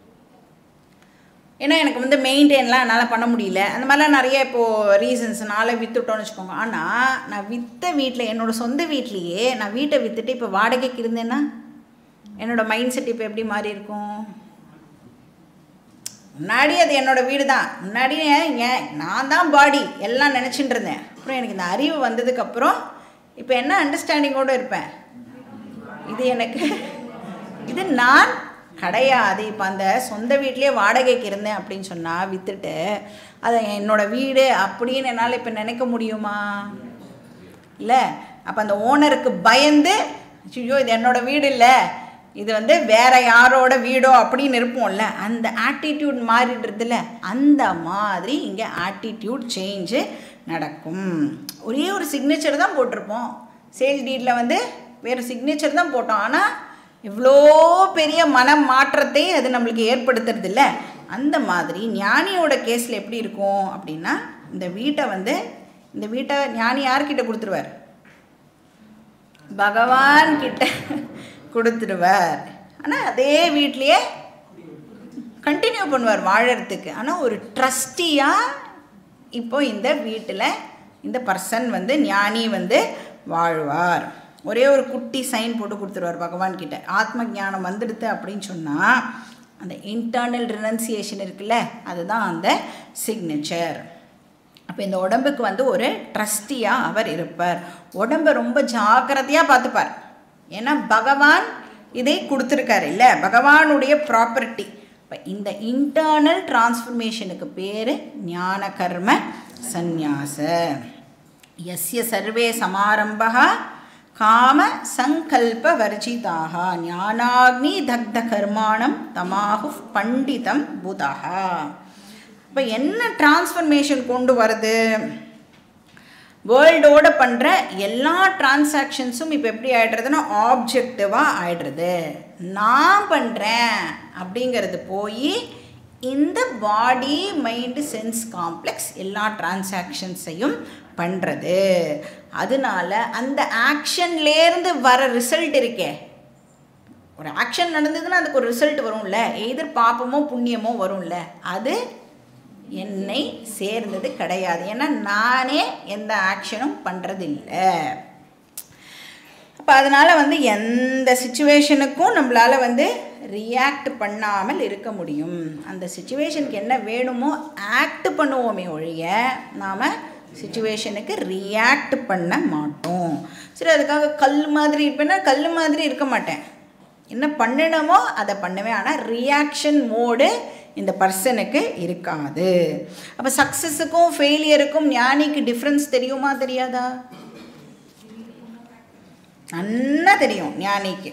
ஏன்னா எனக்கு வந்து மெயின்டைன்லாம் என்னால் பண்ண முடியல, அந்த மாதிரிலாம் நிறைய இப்போது ரீசன்ஸ்னால விற்றுட்டோன்னு வச்சுக்கோங்க. ஆனால் நான் விற்ற வீட்டில், என்னோடய சொந்த வீட்லேயே நான் வீட்டை விற்றுட்டு இப்போ வாடகைக்கு இருந்தேன்னா என்னோடய மைண்ட் செட் இப்போ எப்படி மாறி இருக்கும்? முன்னாடி அது என்னோடய வீடு தான், முன்னாடி ஏன் நான் தான் பாடி எல்லாம் நினச்சிட்டு இருந்தேன். அப்புறம் எனக்கு இந்த அறிவு வந்ததுக்கப்புறம் இப்போ என்ன அண்டர்ஸ்டாண்டிங்கோடு இருப்பேன், இது எனக்கு இது நான் கிடையாது. இப்போ அந்த சொந்த வீட்லேயே வாடகைக்கு இருந்தேன் அப்படின்னு சொன்னால் விற்றுட்டு அதை என்னோடய வீடு அப்படின்னு என்னால் இப்போ நினைக்க முடியுமா? இல்லை. அப்போ அந்த ஓனருக்கு பயந்து ஐயோ இது என்னோடய வீடு இல்லை, இது வந்து வேறு யாரோட வீடோ அப்படின்னு இருப்போம்ல, அந்த ஆட்டிடியூட் மாறிடுறதில்ல. அந்த மாதிரி இங்கே ஆட்டிடியூட் சேஞ்சு நடக்கும். ஒரே ஒரு சிக்னேச்சர் தான் போட்டிருப்போம், சேல் டீடில் வந்து வேறு சிக்னேச்சர் தான் போட்டோம். ஆனால் இவ்வளோ பெரிய மன மாற்றத்தை அது நம்மளுக்கு ஏற்படுத்துறது இல்லை. அந்த மாதிரி ஞானியோட கேஸில் எப்படி இருக்கும் அப்படின்னா, இந்த வீட்டை வந்து இந்த வீட்டை ஞானி யார்கிட்ட கொடுத்துருவார்? பகவான் கிட்ட கொடுத்துடுவார். ஆனால் அதே வீட்லேயே கண்டினியூ பண்ணுவார் வாழறதுக்கு. ஆனால் ஒரு ட்ரஸ்டியாக இப்போ இந்த வீட்டில் இந்த பர்சன் வந்து ஞானி வந்து வாழ்வார். ஒரே ஒரு குட்டி சைன் போட்டு கொடுத்துருவார் பகவான்கிட்ட. ஆத்ம ஞானம் வந்துடுது அப்படின்னு சொன்னால் அந்த இன்டர்னல் ரினன்சியேஷன் இருக்குல்ல, அதுதான் அந்த சிக்னேச்சர். அப்போ இந்த உடம்புக்கு வந்து ஒரு ட்ரஸ்டியாக அவர் இருப்பார். உடம்பை ரொம்ப ஜாக்கிரதையாக பார்த்துப்பார். ஏன்னா பகவான் இதை கொடுத்துருக்காரு இல்லை, பகவானுடைய ப்ராப்பர்ட்டி. இப்போ இந்த இன்டர்னல் டிரான்ஸ்ஃபர்மேஷனுக்கு பேர் ஞான கர்ம சந்நியாச. யஸ்ய சர்வே சமாரம்பः காம சங்கல்ப வர்ஜிதாக ஞானாக்னி தக்த கர்மாணம் தமாஹு பண்டிதம் புதः. இப்போ என்ன டிரான்ஸ்ஃபர்மேஷன் கொண்டு வருது? வேர்ல்டோட பண்ணுற எல்லா டிரான்சாக்ஷன்ஸும் இப்போ எப்படி ஆகிடுறதுன்னா ஆப்ஜெக்டிவாக ஆகிடுறது. நான் பண்ணுறேன் அப்படிங்கிறது போய் இந்த பாடி மைண்டு சென்ஸ் காம்ப்ளெக்ஸ் எல்லா டிரான்சாக்ஷன்ஸையும் பண்ணுறது. அதனால அந்த ஆக்ஷன்லேருந்து வர ரிசல்ட் இருக்கே, ஒரு ஆக்ஷன் நடந்ததுன்னா அதுக்கு ஒரு ரிசல்ட் வரும்ல, எதிர் பாப்பமோ புண்ணியமோ வரும்ல, அது என்னை சேர்ந்தது கிடையாது. ஏன்னா நானே எந்த ஆக்ஷனும் பண்ணுறதில்லை. அப்போ அதனால் வந்து எந்த சுச்சுவேஷனுக்கும் நம்மளால் வந்து ரியாக்ட் பண்ணாமல் இருக்க முடியும். அந்த சுச்சுவேஷனுக்கு என்ன வேணுமோ ஆக்ட் பண்ணுவோமே ஒழிய நாம் சுச்சுவேஷனுக்கு ரியாக்ட் பண்ண மாட்டோம். சரி, அதுக்காக கல் மாதிரி இருப்பேன்னா கல் மாதிரி இருக்க மாட்டேன். என்ன பண்ணணுமோ அதை பண்ணுவேன். ஆனால் ரியாக்ஷன் மோடு இந்த பர்சனுக்கு இருக்காது. அப்போ சக்ஸஸுக்கும் ஃபெயிலியருக்கும் ஞானிக்கு டிஃப்ரென்ஸ் தெரியுமா தெரியாதா? நல்லா தெரியும். ஞானிக்கு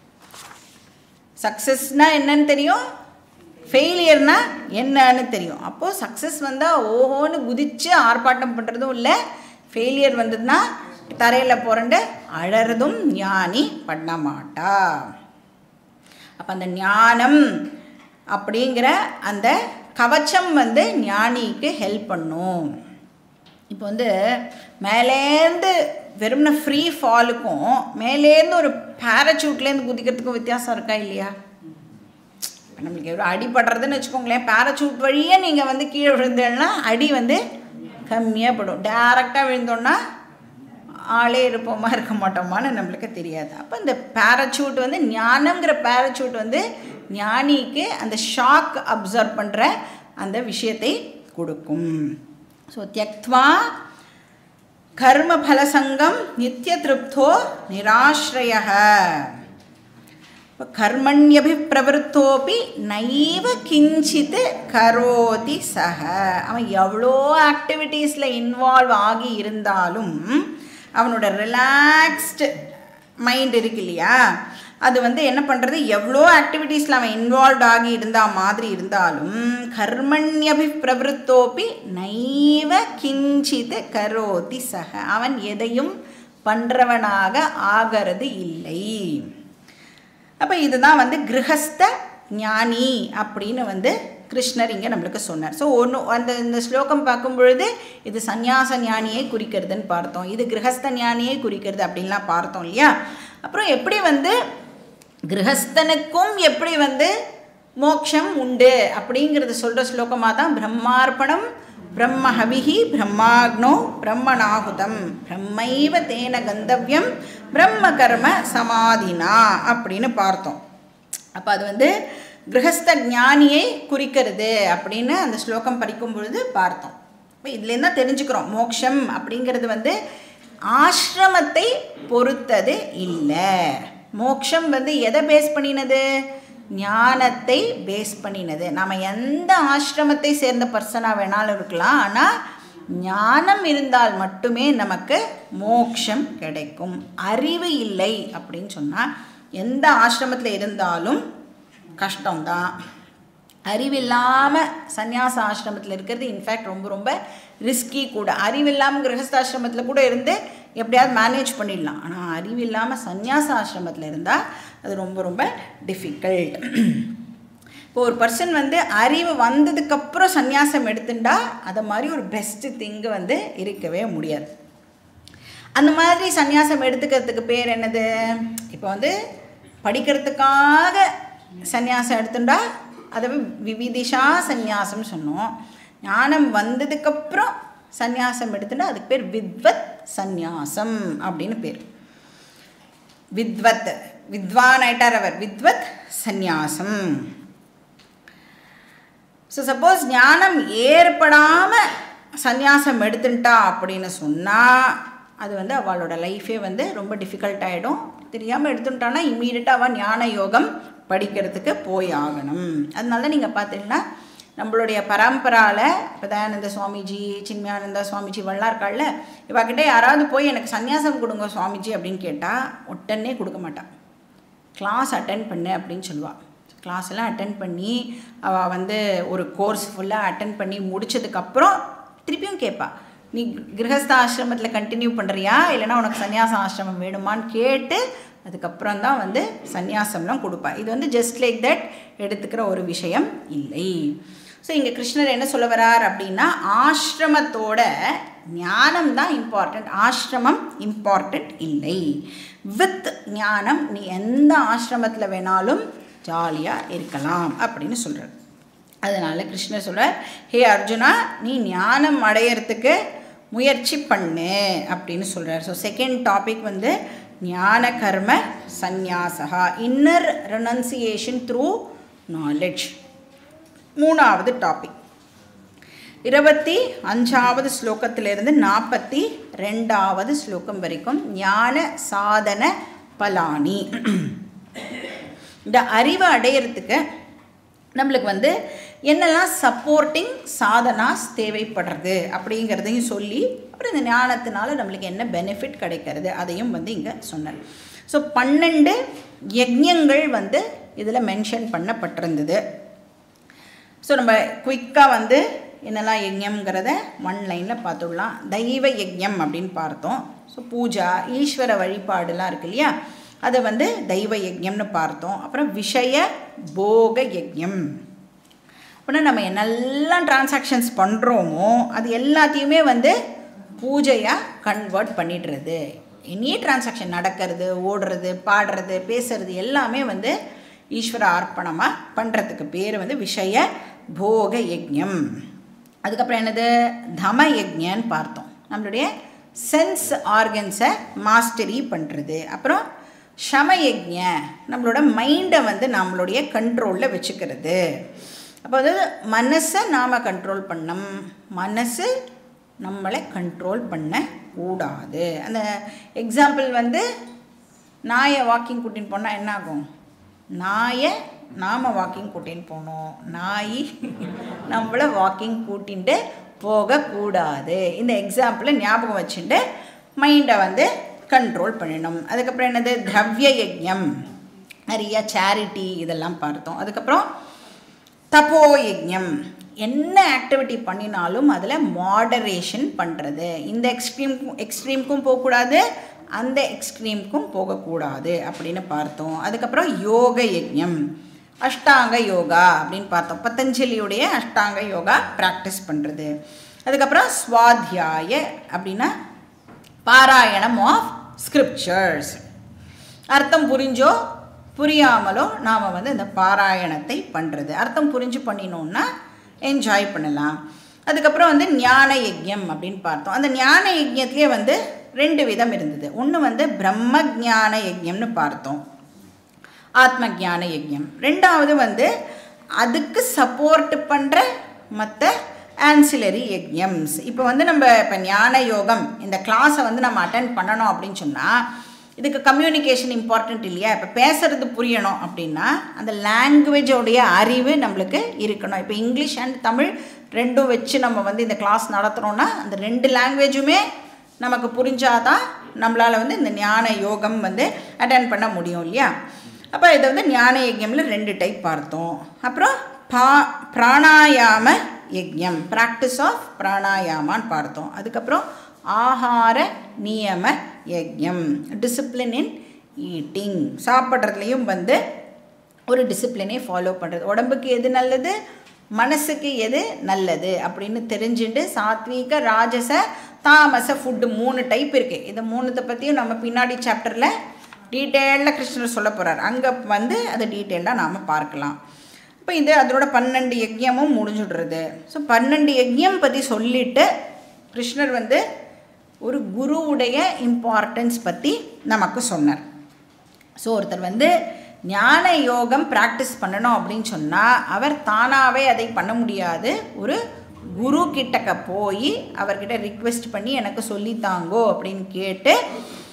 சக்ஸஸ்னால் என்னன்னு தெரியும், ஃபெயிலியர்னா என்னன்னு தெரியும். அப்போது சக்ஸஸ் வந்தால் ஓஹோன்னு குதித்து ஆர்ப்பாட்டம் பண்ணுறதும் இல்லை, ஃபெயிலியர் வந்ததுன்னா தரையில் புரண்டு அழறதும் ஞானி பண்ண மாட்டா. அப்போ அந்த ஞானம் அப்படிங்கிற அந்த கவச்சம் வந்து ஞானிக்கு ஹெல்ப் பண்ணும். இப்போ வந்து மேலேருந்து வெறும்ன ஃப்ரீ ஃபாலுக்கும் மேலேருந்து ஒரு பேராசூட்லேருந்து குதிக்கிறதுக்கும் வித்தியாசம் இருக்கா இல்லையா? நம்மளுக்கு எவ்வளோ அடிபடுறதுன்னு வச்சுக்கோங்களேன், பேராசூட் வழியே நீங்கள் வந்து கீழே விழுந்தேன்னா அடி வந்து கம்மியாக படும். டேரெக்டாக விழுந்தோன்னா ஆளே இருப்போமா இருக்க மாட்டோமான்னு நம்மளுக்கு தெரியாது. அப்போ இந்த பேராசூட் வந்து ஞானம்ங்கிற பேராசூட் வந்து ஞானிக்கு அந்த ஷாக் அப்சர்வ் பண்ணுற அந்த விஷயத்தை கொடுக்கும். ஸோ தியக்த்வா கர்ம பலசங்கம் நித்திய திருப்தோ நிராஸ்ரயः. இப்போ கர்மண்யபி பிரவருத்தோப்பி நைவ கிஞ்சித் கரோதி சஹ. அவன் எவ்வளோ ஆக்டிவிட்டீஸில் இன்வால்வ் ஆகி இருந்தாலும் அவனோட ரிலாக்ஸ்டு மைண்ட் இருக்கு இல்லையா, அது வந்து என்ன பண்ணுறது, எவ்வளோ ஆக்டிவிட்டீஸில் அவன் இன்வால்வ் ஆகி இருந்தால் மாதிரி இருந்தாலும் கர்மண்யபி பிரவருத்தோப்பி நைவ கிஞ்சித் கரோதி சஹ. அவன் எதையும் பண்ணுறவனாக ஆகிறது இல்லை. அப்போ இதுதான் வந்து கிரகஸ்த ஞானி அப்படின்னு வந்து கிருஷ்ணர் இங்கே நம்மளுக்கு சொன்னார். ஸோ ஒன்று அந்த இந்த ஸ்லோகம் பார்க்கும் பொழுது இது சந்நியாச ஞானியை குறிக்கிறதுன்னு பார்த்தோம், இது கிரகஸ்த ஞானியை குறிக்கிறது அப்படின்லாம் பார்த்தோம் இல்லையா. அப்புறம் எப்படி வந்து கிரகஸ்தனுக்கும் எப்படி வந்து மோட்சம் உண்டு அப்படிங்கிறது சொல்கிற ஸ்லோகமாக தான் பிரம்மார்ப்பணம் பிரம்மஹவிஹி பிரம்மாக்னோ பிரம்மநாகுதம் பிரம்மைவ தேன கந்தவ்யம் பிரம்ம கர்ம சமாதினா அப்படின்னு பார்த்தோம். அப்போ அது வந்து கிரகஸ்த ஞானியை குறிக்கிறது அப்படின்னு அந்த ஸ்லோகம் படிக்கும் பொழுது பார்த்தோம். இப்போ இதுலேருந்து தான் தெரிஞ்சுக்கிறோம் மோட்சம் அப்படிங்கிறது வந்து ஆசிரமத்தை பொறுத்தது இல்லை. மோட்சம் வந்து எதை பேஸ் பண்ணினது, ஞானத்தை பேஸ் பண்ணினது. நாம் எந்த ஆசிரமத்தை சேர்ந்த பர்சனாக வேணாலும் இருக்கலாம், ஆனால் ஞானம் இருந்தால் மட்டுமே நமக்கு மோட்சம் கிடைக்கும். அறிவு இல்லை அப்படின்னு சொன்னால் எந்த ஆசிரமத்தில் இருந்தாலும் கஷ்டம்தான். அறிவில்லாமல் சந்நியாச ஆசிரமத்தில் இருக்கிறது இன்ஃபேக்ட் ரொம்ப ரொம்ப ரிஸ்கி கூட. அறிவில்லாமல் கிரகஸ்தாசிரமத்தில் கூட இருந்து எப்படியாவது மேனேஜ் பண்ணிடலாம், ஆனால் அறிவில்லாமல் சந்நியாச ஆசிரமத்தில் இருந்தால் அது ரொம்ப ரொம்ப டிஃபிகல்ட். இப்போ ஒரு பர்சன் வந்து அறிவு வந்ததுக்கப்புறம் சந்நியாசம் எடுத்துட்டா அதை மாதிரி ஒரு பெஸ்ட்டு திங்கு வந்து இருக்கவே முடியாது. அந்த மாதிரி சந்நியாசம் எடுத்துக்கிறதுக்கு பேர் என்னது, இப்போ வந்து படிக்கிறதுக்காக சந்நியாசம் எடுத்துட்டா அதை விவிதிஷா சந்நியாசம் சொன்னோம். ஞானம் வந்ததுக்கப்புறம் சந்நியாசம் எடுத்துட்டா அதுக்கு பேர் வித்வத் சந்நியாசம் அப்படின்னு பேர். வித்வத் வித்வான் ஆயிட்டார் அவர், வித்வத் சந்நியாசம். ஸோ சப்போஸ் ஞானம் ஏற்படாமல் சந்நியாசம் எடுத்துட்டா அப்படின்னு சொன்னால் அது வந்து அவளோட லைஃபே வந்து ரொம்ப டிஃபிகல்ட் ஆகிடும். தெரியாமல் எடுத்துட்டானா இம்மீடியட்டாக அவள் ஞான யோகம் படிக்கிறதுக்கு போய் ஆகணும். அதனால தான் நீங்கள் பார்த்தீங்கன்னா நம்மளுடைய பரம்பராவில் இப்போ தயானந்த சுவாமிஜி, சின்மயானந்தா சுவாமிஜி வள்ளார்காலில் இவகிட்ட யாராவது போய் எனக்கு சன்னியாசம் கொடுங்க சுவாமிஜி அப்படின்னு கேட்டால் உடனே கொடுக்க மாட்டான். கிளாஸ் அட்டென்ட் பண்ணு அப்படின்னு சொல்லுவாள். கிளாஸ் எல்லாம் அட்டென்ட் பண்ணி அவள் வந்து ஒரு கோர்ஸ் ஃபுல்லாக அட்டென்ட் பண்ணி முடித்ததுக்கப்புறம் திருப்பியும் கேட்பா, நீ கிரகஸ்த ஆசிரமத்தில் கண்டினியூ பண்ணுறியா இல்லைனா உனக்கு சன்னியாச ஆசிரமம் வேணுமான்னு கேட்டு அதுக்கப்புறம் தான் வந்து சன்னியாசம்லாம் கொடுப்பா. இது வந்து ஜஸ்ட் லைக் தட் எடுத்துக்கிற ஒரு விஷயம் இல்லை. ஸோ இங்கே கிருஷ்ணர் என்ன சொல்ல வரார் அப்படின்னா, ஆசிரமத்தோட ஞானம் தான் இம்பார்ட்டண்ட், ஆசிரமம் இம்பார்ட்டண்ட் இல்லை. வித் ஞானம் நீ எந்த ஆசிரமத்தில் வேணாலும் ஜாலியாக இருக்கலாம் அப்படின்னு சொல்கிறார். அதனால் கிருஷ்ணர் சொல்கிறார், ஹே அர்ஜுனா, நீ ஞானம் அடையிறதுக்கு முயற்சி பண்ணு அப்படின்னு சொல்கிறார். ஸோ செகண்ட் டாபிக் வந்து ஞான கர்ம சந்நியாசா, இன்னர் ரெனன்சியேஷன் த்ரூ நாலெட்ஜ். மூணாவது டாபிக் இருபத்தி அஞ்சாவது ஸ்லோகத்திலிருந்து நாற்பத்தி ரெண்டாவது ஸ்லோகம் வரைக்கும் ஞான சாதன பலானி. இந்த அறிவை அடையிறதுக்கு நம்மளுக்கு வந்து என்னெல்லாம் சப்போர்ட்டிங் சாதனாஸ் தேவைப்படுறது அப்படிங்கிறதையும் சொல்லி, அப்புறம் இந்த ஞானத்தினால நம்மளுக்கு என்ன பெனிஃபிட் கிடைக்கிறது அதையும் வந்து இங்கே சொன்னார். ஸோ பன்னெண்டு யஜ்ஞங்கள் வந்து இதில் மென்ஷன் பண்ணப்பட்டிருந்தது. ஸோ நம்ம குயிக்காக வந்து என்னெல்லாம் யஜ்ஞங்கிறத ஒன் லைனில் பார்த்துடலாம். தெய்வ யஜ்ஞம் அப்படின்னு பார்த்தோம். ஸோ பூஜா, ஈஸ்வர வழிபாடுலாம் இருக்கு இல்லையா, அதை வந்து தெய்வ யஜ்ஞம்னு பார்த்தோம். அப்புறம் விஷய போக யஜ்ஞம், அப்படின்னா நம்ம என்னெல்லாம் டிரான்சாக்ஷன்ஸ் பண்ணுறோமோ அது எல்லாத்தையுமே வந்து பூஜையாக கன்வெர்ட் பண்ணிடுறது. எனி டிரான்சாக்ஷன் நடக்கிறது, ஓடுறது, பாடுறது, பேசுறது எல்லாமே வந்து ஈஸ்வர அர்ப்பணமாக பண்ணுறதுக்கு பேர் வந்து விஷய போக யஜ்ஞம். அதுக்கப்புறம் என்னது தம யஜ்ஞன்னு பார்த்தோம், நம்மளுடைய சென்ஸ் ஆர்கன்ஸை மாஸ்டரி பண்ணுறது. அப்புறம் ஷம யஜ்ஞ, நம்மளோட மைண்டை வந்து நம்மளுடைய கண்ட்ரோலில் வச்சுக்கிறது. அப்போ அதாவது மனசை நாம் கண்ட்ரோல் பண்ணணும், மனசு நம்மளை கண்ட்ரோல் பண்ணக்கூடாது. அந்த எக்ஸாம்பிள் வந்து நாயை வாக்கிங் கூட்டின்னு போனால் என்ன ஆகும், நாயை நாம் வாக்கிங் கூட்டின்னு போகணும், நாய் நம்மளை வாக்கிங் கூட்டின்ட்டு போகக்கூடாது. இந்த எக்ஸாம்பிளை ஞாபகம் வச்சுட்டு மைண்டை வந்து கண்ட்ரோல் பண்ணணும். அதுக்கப்புறம் என்னது திரவிய யஜ்ஞம், நிறைய சேரிட்டி இதெல்லாம் பார்த்தோம். அதுக்கப்புறம் தபோ யஜ்ஞம், என்ன ஆக்டிவிட்டி பண்ணினாலும் அதில் மாடரேஷன் பண்ணுறது, இந்த எக்ஸ்ட்ரீம் எக்ஸ்ட்ரீமுக்கும் போகக்கூடாது, அந்த எக்ஸ்ட்ரீமுக்கும் போகக்கூடாது அப்படின்னு பார்த்தோம். அதுக்கப்புறம் யோக யஜ்ஞம், அஷ்டாங்க யோகா அப்படின்னு பார்த்தோம், பதஞ்சலியுடைய அஷ்டாங்க யோகா ப்ராக்டிஸ் பண்ணுறது. அதுக்கப்புறம் ஸ்வாத்தியாய அப்படின்னா பாராயணம் ஆஃப் ஸ்கிரிப்சர்ஸ், அர்த்தம் புரிஞ்சோ புரியாமலோ நாம் வந்து இந்த பாராயணத்தை பண்ணுறது. அர்த்தம் புரிஞ்சு பண்ணினோன்னா என்ஜாய் பண்ணலாம். அதுக்கப்புறம் வந்து ஞான யஜ்ஞம் அப்படின்னு பார்த்தோம். அந்த ஞான யஜ்ஞத்துலேயே வந்து ரெண்டு விதம் இருந்தது. ஒன்று வந்து பிரம்ம ஜான யஜ்ஞம்னு பார்த்தோம், ஆத்ம ஜான யஜ்ஞம். ரெண்டாவது வந்து அதுக்கு சப்போர்ட் பண்ணுற மற்ற ஆன்சிலரி யஜ்ஞம்ஸ். இப்போ வந்து நம்ம இப்போ ஞான யோகம் இந்த கிளாஸை வந்து நம்ம அட்டென்ட் பண்ணணும் அப்படின்னு சொன்னால் இதுக்கு கம்யூனிகேஷன் இம்பார்ட்டண்ட் இல்லையா. இப்போ பேசுகிறது புரியணும் அப்படின்னா அந்த லாங்குவேஜோடைய அறிவு நம்மளுக்கு இருக்கணும். இப்போ இங்கிலீஷ் அண்ட் தமிழ் ரெண்டும் வச்சு நம்ம வந்து இந்த கிளாஸ் நடத்துகிறோன்னா அந்த ரெண்டு லாங்குவேஜுமே நமக்கு புரிஞ்சாதான் நம்மளால் வந்து இந்த ஞான யோகம் வந்து அட்டென்ட் பண்ண முடியும் இல்லையா. அப்போ இதை வந்து ஞான யஜ்ஞமில் ரெண்டு டைப் பார்த்தோம். அப்புறம் பா பிராணாயாம யஜ்ஞம், ப்ராக்டிஸ் ஆஃப் பிராணாயாமான்னு பார்த்தோம். அதுக்கப்புறம் ஆகார நியம யஜ்ஞம், டிசிப்ளின் இன் ஈட்டிங், சாப்பிட்றதுலையும் வந்து ஒரு டிசிப்ளினை ஃபாலோ பண்ணுறது, உடம்புக்கு எது நல்லது மனசுக்கு எது நல்லது அப்படின்னு தெரிஞ்சுட்டு சாத்வீக ராஜச தாமச ஃபுட்டு மூணு டைப் இருக்குது. இந்த மூணுத்தை பற்றியும் நம்ம பின்னாடி சாப்டரில் டீட்டெயிலாக கிருஷ்ணர் சொல்ல போகிறார், அங்கே வந்து அதை டீட்டெயிலாக நாம் பார்க்கலாம். இப்போ இது அதோட பன்னெண்டு யஜ்ஞமும் முடிஞ்சுடுறது. ஸோ பன்னெண்டு யஜ்ஞம் பற்றி சொல்லிவிட்டு கிருஷ்ணர் வந்து ஒரு குருவுடைய இம்பார்ட்டன்ஸ் பற்றி நமக்கு சொன்னார். ஸோ ஒருத்தர் வந்து ஞான யோகம் ப்ராக்டிஸ் பண்ணணும் அப்படின்னு சொன்னால் அவர் தானாகவே அதை பண்ண முடியாது. ஒரு குரு கிட்டக்க போய் அவர்கிட்ட ரிக்வெஸ்ட் பண்ணி எனக்கு சொல்லித்தாங்கோ அப்படின்னு கேட்டு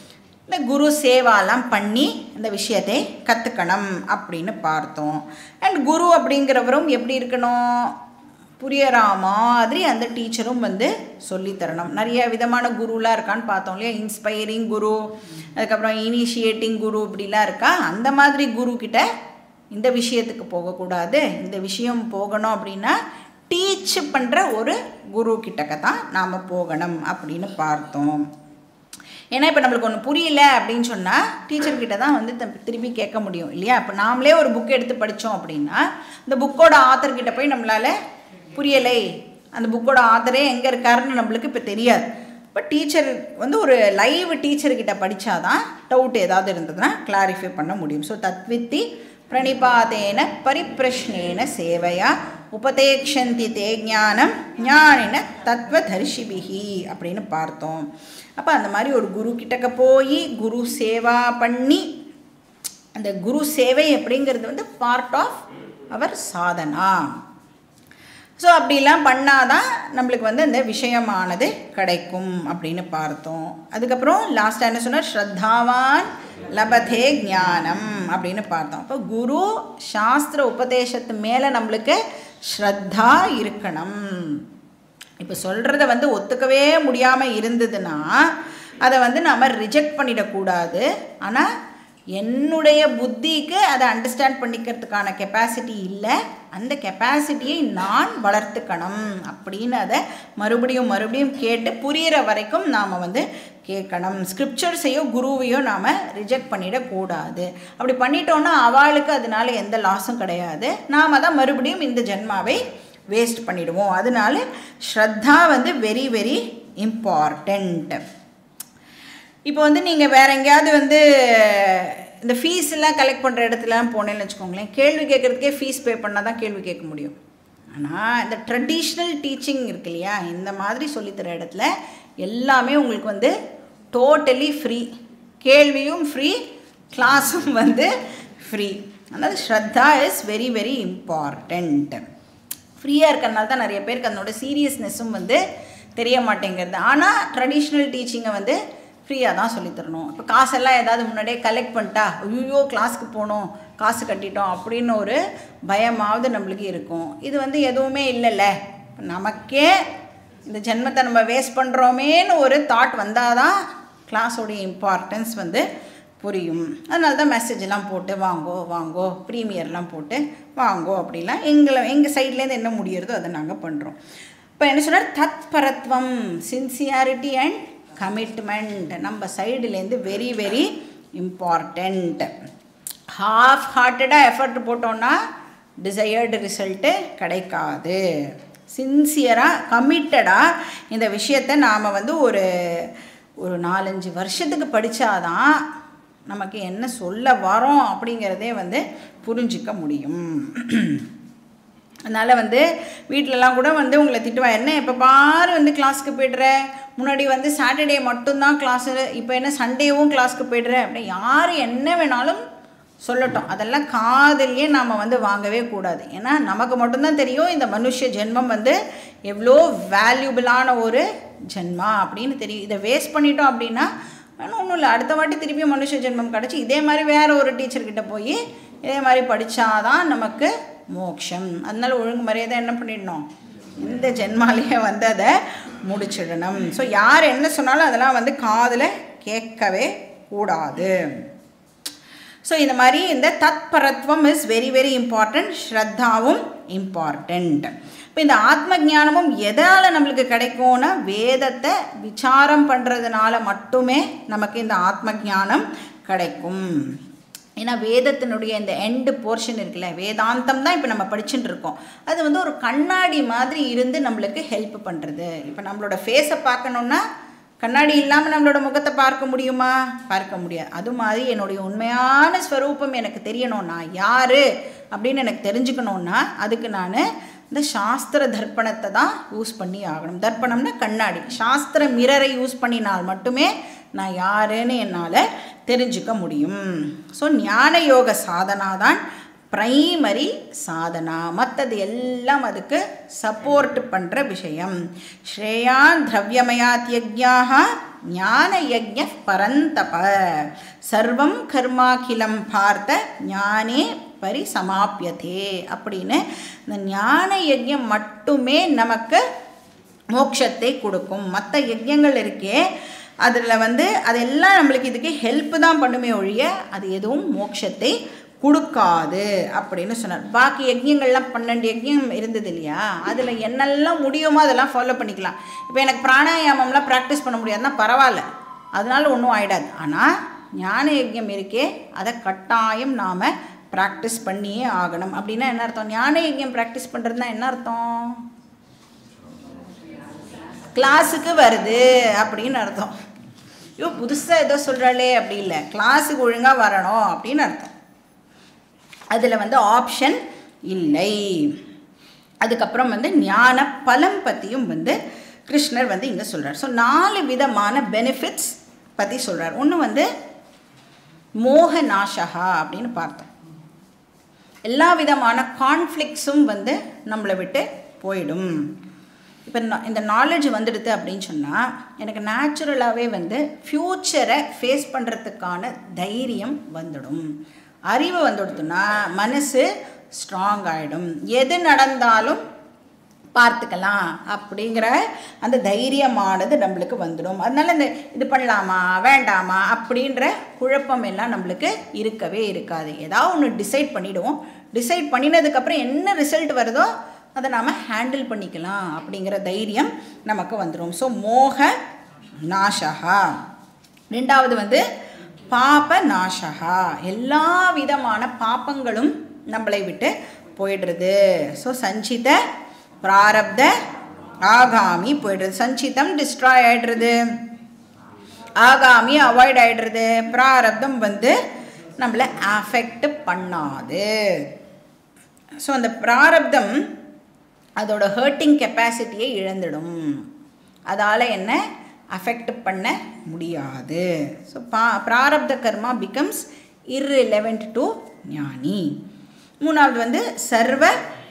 இந்த குரு சேவாலாம் பண்ணி இந்த விஷயத்தை கற்றுக்கணும் அப்படின்னு பார்த்தோம். அண்ட் குரு அப்படிங்கிறவரும் எப்படி இருக்கணும், புரியற மாதிரி அந்த டீச்சரும் வந்து சொல்லித்தரணும். நிறைய விதமான குருலாம் இருக்கான்னு பார்த்தோம் இல்லையா, இன்ஸ்பைரிங் குரு, அதுக்கப்புறம் இனிஷியேட்டிங் குரு இப்படிலாம் இருக்கா. அந்த மாதிரி குரு கிட்ட இந்த விஷயத்துக்கு போகக்கூடாது, இந்த விஷயம் போகணும் அப்படின்னா டீச் பண்ணுற ஒரு குரு கிட்டக்க தான் நாம் போகணும் அப்படின்னு பார்த்தோம். ஏன்னா இப்போ நம்மளுக்கு ஒன்று புரியல அப்படின்னு சொன்னால் டீச்சர்கிட்ட தான் வந்து திருப்பி கேட்க முடியும் இல்லையா. இப்போ நாமளே ஒரு புக் எடுத்து படித்தோம் அப்படின்னா இந்த புக்கோட ஆத்தர்கிட்ட போய் நம்மளால் புரியலை, அந்த புக்கோட ஆத்தரே எங்கே இருக்காருன்னு நம்மளுக்கு இப்போ தெரியாது. இப்போ டீச்சர் வந்து ஒரு லைவ் டீச்சர்கிட்ட படித்தாதான் டவுட் ஏதாவது இருந்ததுன்னா கிளாரிஃபை பண்ண முடியும். ஸோ தத்வித்தி பிரணிபாதேன பரிப்பிரஷ்னேன சேவையா உபதேக்ஷந்தி தே ஞானம் ஞானின தத்வதர்ஷிபிஹி அப்படின்னு பார்த்தோம். அப்போ அந்த மாதிரி ஒரு குரு கிட்டக்க போய் குரு சேவா பண்ணி, அந்த குரு சேவை அப்படிங்கிறது வந்து பார்ட் ஆஃப் அவர் சாதனா. ஸோ அப்படிலாம் பண்ணாதான் நம்மளுக்கு வந்து அந்த விஷயமானது கிடைக்கும் அப்படின்னு பார்த்தோம். அதுக்கப்புறம் லாஸ்ட்டாக என்ன சொன்னார், ஸ்ரத்தாவான் லபதே ஞானம் அப்படின்னு பார்த்தோம். அப்போ குரு சாஸ்திர உபதேசத்து மேலே நம்மளுக்கு ஸ்ரத்தா இருக்கணும். இப்போ சொல்கிறத வந்து ஒத்துக்கவே முடியாமல் இருந்ததுன்னா அதை வந்து நாம் ரிஜெக்ட் பண்ணிடக்கூடாது. ஆனால் என்னுடைய புத்திக்கு அதை அண்டர்ஸ்டாண்ட் பண்ணிக்கிறதுக்கான கெப்பாசிட்டி இல்லை, அந்த கெப்பாசிட்டியை நான் வளர்த்துக்கணும் அப்படின்னு அதை மறுபடியும் மறுபடியும் கேட்டு புரிகிற வரைக்கும் நாம் வந்து கேட்கணும். ஸ்கிரிப்சர்ஸையோ குருவையோ நாம் ரிஜெக்ட் பண்ணிடக்கூடாது. அப்படி பண்ணிட்டோன்னா அவளுக்கு அதனால எந்த லாஸும் கிடையாது, நாம் தான் மறுபடியும் இந்த ஜென்மாவை வேஸ்ட் பண்ணிடுவோம். அதனால ஸ்ரத்தா வந்து வெரி வெரி இம்பார்ட்டண்ட். இப்போ வந்து நீங்கள் வேறு எங்கேயாவது வந்து இந்த ஃபீஸ்லாம் கலெக்ட் பண்ணுற இடத்துலலாம் போனேன்னு வச்சுக்கோங்களேன், கேள்வி கேட்குறதுக்கே ஃபீஸ் பே பண்ணால் தான் கேள்வி கேட்க முடியும். ஆனால் இந்த ட்ரெடிஷ்னல் டீச்சிங் இருக்கு இல்லையா, இந்த மாதிரி சொல்லித்தர இடத்துல எல்லாமே உங்களுக்கு வந்து டோட்டலி ஃப்ரீ, கேள்வியும் ஃப்ரீ, கிளாஸும் வந்து ஃப்ரீ. அதனால் ஸ்ரத்தா இஸ் வெரி வெரி இம்பார்ட்டண்ட். ஃப்ரீயாக இருக்கிறனால தான் நிறைய பேருக்கு அதனோட சீரியஸ்னஸும் வந்து தெரிய மாட்டேங்கிறது. ஆனால் ட்ரெடிஷ்னல் டீச்சிங்கை வந்து ஃப்ரீயாக தான் சொல்லித்தரணும். இப்போ காசெல்லாம் ஏதாவது முன்னாடியே கலெக்ட் பண்ணிட்டா ஐயோ கிளாஸுக்கு போகணும், காசு கட்டிட்டோம் அப்படின்னு ஒரு பயமாவது நம்மளுக்கு இருக்கும். இது வந்து எதுவுமே இல்லைல்ல, நமக்கே இந்த ஜென்மத்தை நம்ம வேஸ்ட் பண்ணுறோமேன்னு ஒரு தாட் வந்தால் தான் கிளாஸோடைய இம்பார்ட்டன்ஸ் வந்து புரியும். அதனால தான் மெசேஜெல்லாம் போட்டு வாங்கோ வாங்கோ, ப்ரீமியர்லாம் போட்டு வாங்கோ அப்படிலாம் எங்களை எங்கள் சைட்லேருந்து என்ன முடியறதோ அதை நாங்கள் பண்ணுறோம். இப்போ என்ன சொன்னார், தத் பரத்வம், சின்சியாரிட்டி அண்ட் கமிட்மெண்ட் நம்ம சைடுலேருந்து வெரி வெரி இம்பார்ட்டண்ட். ஹாஃப் ஹார்ட்டடாக எஃபர்ட் போட்டோன்னா டிசையர்டு ரிசல்ட்டு கிடைக்காது. சின்சியராக கமிட்டடாக இந்த விஷயத்தை நாம் வந்து ஒரு ஒரு நாலஞ்சு வருஷத்துக்கு படித்தாதான் நமக்கு என்ன சொல்ல வரோம் அப்படிங்கிறதே வந்து புரிஞ்சிக்க முடியும். அதனால் வந்து வீட்டிலலாம் கூட வந்து உங்களை திட்டுவா, என்ன எப்போ பாரு வந்து கிளாஸுக்கு போய்டுற, முன்னாடி வந்து சாட்டர்டே மட்டும்தான் கிளாஸு, இப்போ என்ன சண்டேவும் கிளாஸுக்கு போய்டுற அப்படி யார் என்ன வேணாலும் சொல்லட்டும், அதெல்லாம் காதலையே நாம் வந்து வாங்கவே கூடாது. ஏன்னா நமக்கு மட்டும்தான் தெரியும் இந்த மனுஷ ஜென்மம் வந்து எவ்வளோ வேல்யூபிளான ஒரு ஜென்மா அப்படின்னு தெரியும். இதை வேஸ்ட் பண்ணிட்டோம் அப்படின்னா ஆனால் ஒன்றும் இல்லை, அடுத்த வாட்டி திருப்பியும் மனுஷ ஜென்மம் கிடச்சி இதே மாதிரி வேறு ஒரு டீச்சர்கிட்ட போய் இதே மாதிரி படித்தாதான் நமக்கு மோட்சம். அதனால ஒழுங்கு மரியாதை என்ன பண்ணிடணும், இந்த ஜென்மாலேயே வந்து அதை முடிச்சிடணும். ஸோ யார் என்ன சொன்னாலும் அதெல்லாம் வந்து காதில் கேட்கவே கூடாது. ஸோ இந்த மாதிரி இந்த தத்பரத்வம் இஸ் வெரி வெரி இம்பார்ட்டண்ட், ஸ்ரத்தாவும் இம்பார்ட்டண்ட். இப்போ இந்த ஆத்ம ஞானமும் எதால் நம்மளுக்கு கிடைக்கும்னா வேதத்தை விசாரம் பண்ணுறதுனால மட்டுமே நமக்கு இந்த ஆத்ம ஞானம் கிடைக்கும். ஏன்னா வேதத்தினுடைய இந்த எண்டு போர்ஷன் இருக்குல்ல, வேதாந்தம் தான் இப்போ நம்ம படிச்சுட்டு இருக்கோம், அது வந்து ஒரு கண்ணாடி மாதிரி இருந்து நம்மளுக்கு ஹெல்ப் பண்ணுறது. இப்போ நம்மளோட ஃபேஸை பார்க்கணுன்னா கண்ணாடி இல்லாமல் நம்மளோட முகத்தை பார்க்க முடியுமா, பார்க்க முடியாது. அது மாதிரி என்னுடைய உண்மையான ஸ்வரூபம் எனக்கு தெரியணும்னா யார் அப்படின்னு எனக்கு தெரிஞ்சுக்கணுன்னா அதுக்கு நான் இந்த சாஸ்திர தர்ப்பணத்தை தான் யூஸ் பண்ணி ஆகணும். தர்ப்பணம்னா கண்ணாடி, சாஸ்திர மிரரை யூஸ் பண்ணினால் மட்டுமே நான் யாருன்னு என்னால் தெரிஞ்சுக்க முடியும். ஸோ ஞான யோக சாதனா தான் பிரைமரி சாதனா, மற்றது எல்லாம் அதுக்கு சப்போர்ட் பண்ணுற விஷயம். ஸ்ரேயான் திரவியமயாத் யஜ்ஞாஹ ஞான யஜ்ஞ பரந்தப சர்வம் கர்மாகிலம் பார்த்த ஞானே பரிசமாப்யதே அப்படின்னு இந்த ஞான யஜ்ஞம் மட்டுமே நமக்கு மோட்சத்தை கொடுக்கும். மற்ற யஜ்ஞங்கள் இருக்கே அதில் வந்து அதெல்லாம் நம்மளுக்கு இதுக்கு ஹெல்ப் தான் பண்ணுமே ஒழிய அது எதுவும் மோட்சத்தை கொடுக்காது அப்படின்னு சொன்னார். பாக்கி யஜ்யங்கள்லாம் பன்னெண்டு யஜ்யம் இருந்தது இல்லையா, அதில் என்னெல்லாம் முடியுமோ அதெல்லாம் ஃபாலோ பண்ணிக்கலாம். இப்போ எனக்கு பிராணாயாமம்லாம் ப்ராக்டிஸ் பண்ண முடியாதுன்னா பரவாயில்ல, அதனால ஒன்றும் ஆகிடாது. ஆனால் ஞான யஜ்யம் இருக்கே அதை கட்டாயம் நாம் ப்ராக்டிஸ் பண்ணியே ஆகணும். அப்படின்னா என்ன அர்த்தம்? ஞான யஜ்யம் ப்ராக்டிஸ் பண்ணுறதுனா என்ன அர்த்தம்? கிளாஸுக்கு வருது அப்படின்னு அர்த்தம். ஐயோ புதுசாக ஏதோ சொல்கிறாளே அப்படி இல்லை, கிளாஸுக்கு ஒழுங்காக வரணும் அப்படின்னு அர்த்தம். அதில் வந்து ஆப்ஷன் இல்லை. அதுக்கப்புறம் வந்து ஞான பலம் பற்றியும் வந்து கிருஷ்ணர் வந்து இங்கே சொல்கிறார். ஸோ நாலு விதமான பெனிஃபிட்ஸ் பற்றி சொல்கிறார். ஒன்று வந்து மோக நாசகா அப்படின்னு பார்த்தோம். எல்லா விதமான கான்ஃப்ளிக்ஸும் வந்து நம்மளை விட்டு போயிடும். இப்போ இந்த நாலேஜ் வந்துடுது அப்படின்னு சொன்னால் எனக்கு நேச்சுரலாகவே வந்து ஃப்யூச்சரை ஃபேஸ் பண்ணுறதுக்கான தைரியம் வந்துடும். அறிவு வந்துடுதுன்னா மனசு ஸ்ட்ராங் ஆகிடும். எது நடந்தாலும் பார்த்துக்கலாம் அப்படிங்கிற அந்த தைரியமானது நம்மளுக்கு வந்துடும். அதனால் இந்த இது பண்ணலாமா வேண்டாமா அப்படின்ற குழப்பம் எல்லாம் நம்மளுக்கு இருக்கவே இருக்காது. ஏதாவது ஒன்று டிசைட் பண்ணிவிடுவோம். டிசைட் பண்ணினதுக்கப்புறம் என்ன ரிசல்ட் வருதோ அதை நாம் ஹேண்டில் பண்ணிக்கலாம் அப்படிங்கிற தைரியம் நமக்கு வந்துடும். ஸோ மோக நாசகா. ரெண்டாவது வந்து பாப நாசகா, எல்லா விதமான பாப்பங்களும் நம்மளை விட்டு போயிடுறது. ஸோ சஞ்சித பிராரப்த ஆகாமி போயிடுறது. சஞ்சிதம் டிஸ்ட்ராய் ஆகிடுறது, ஆகாமி அவாய்ட் ஆகிடுறது, பிராரப்தம் வந்து நம்மளை அஃபெக்ட் பண்ணாது. ஸோ அந்த பிராரப்தம் அதோட ஹர்ட்டிங் கெப்பாசிட்டியை இழந்துடும். அதால் என்ன அஃபெக்ட் பண்ண முடியாது. ஸோ பா பிராரப்த கர்மா பிகம்ஸ் இர்ரிலவெண்ட் டு ஞானி. மூணாவது வந்து சர்வ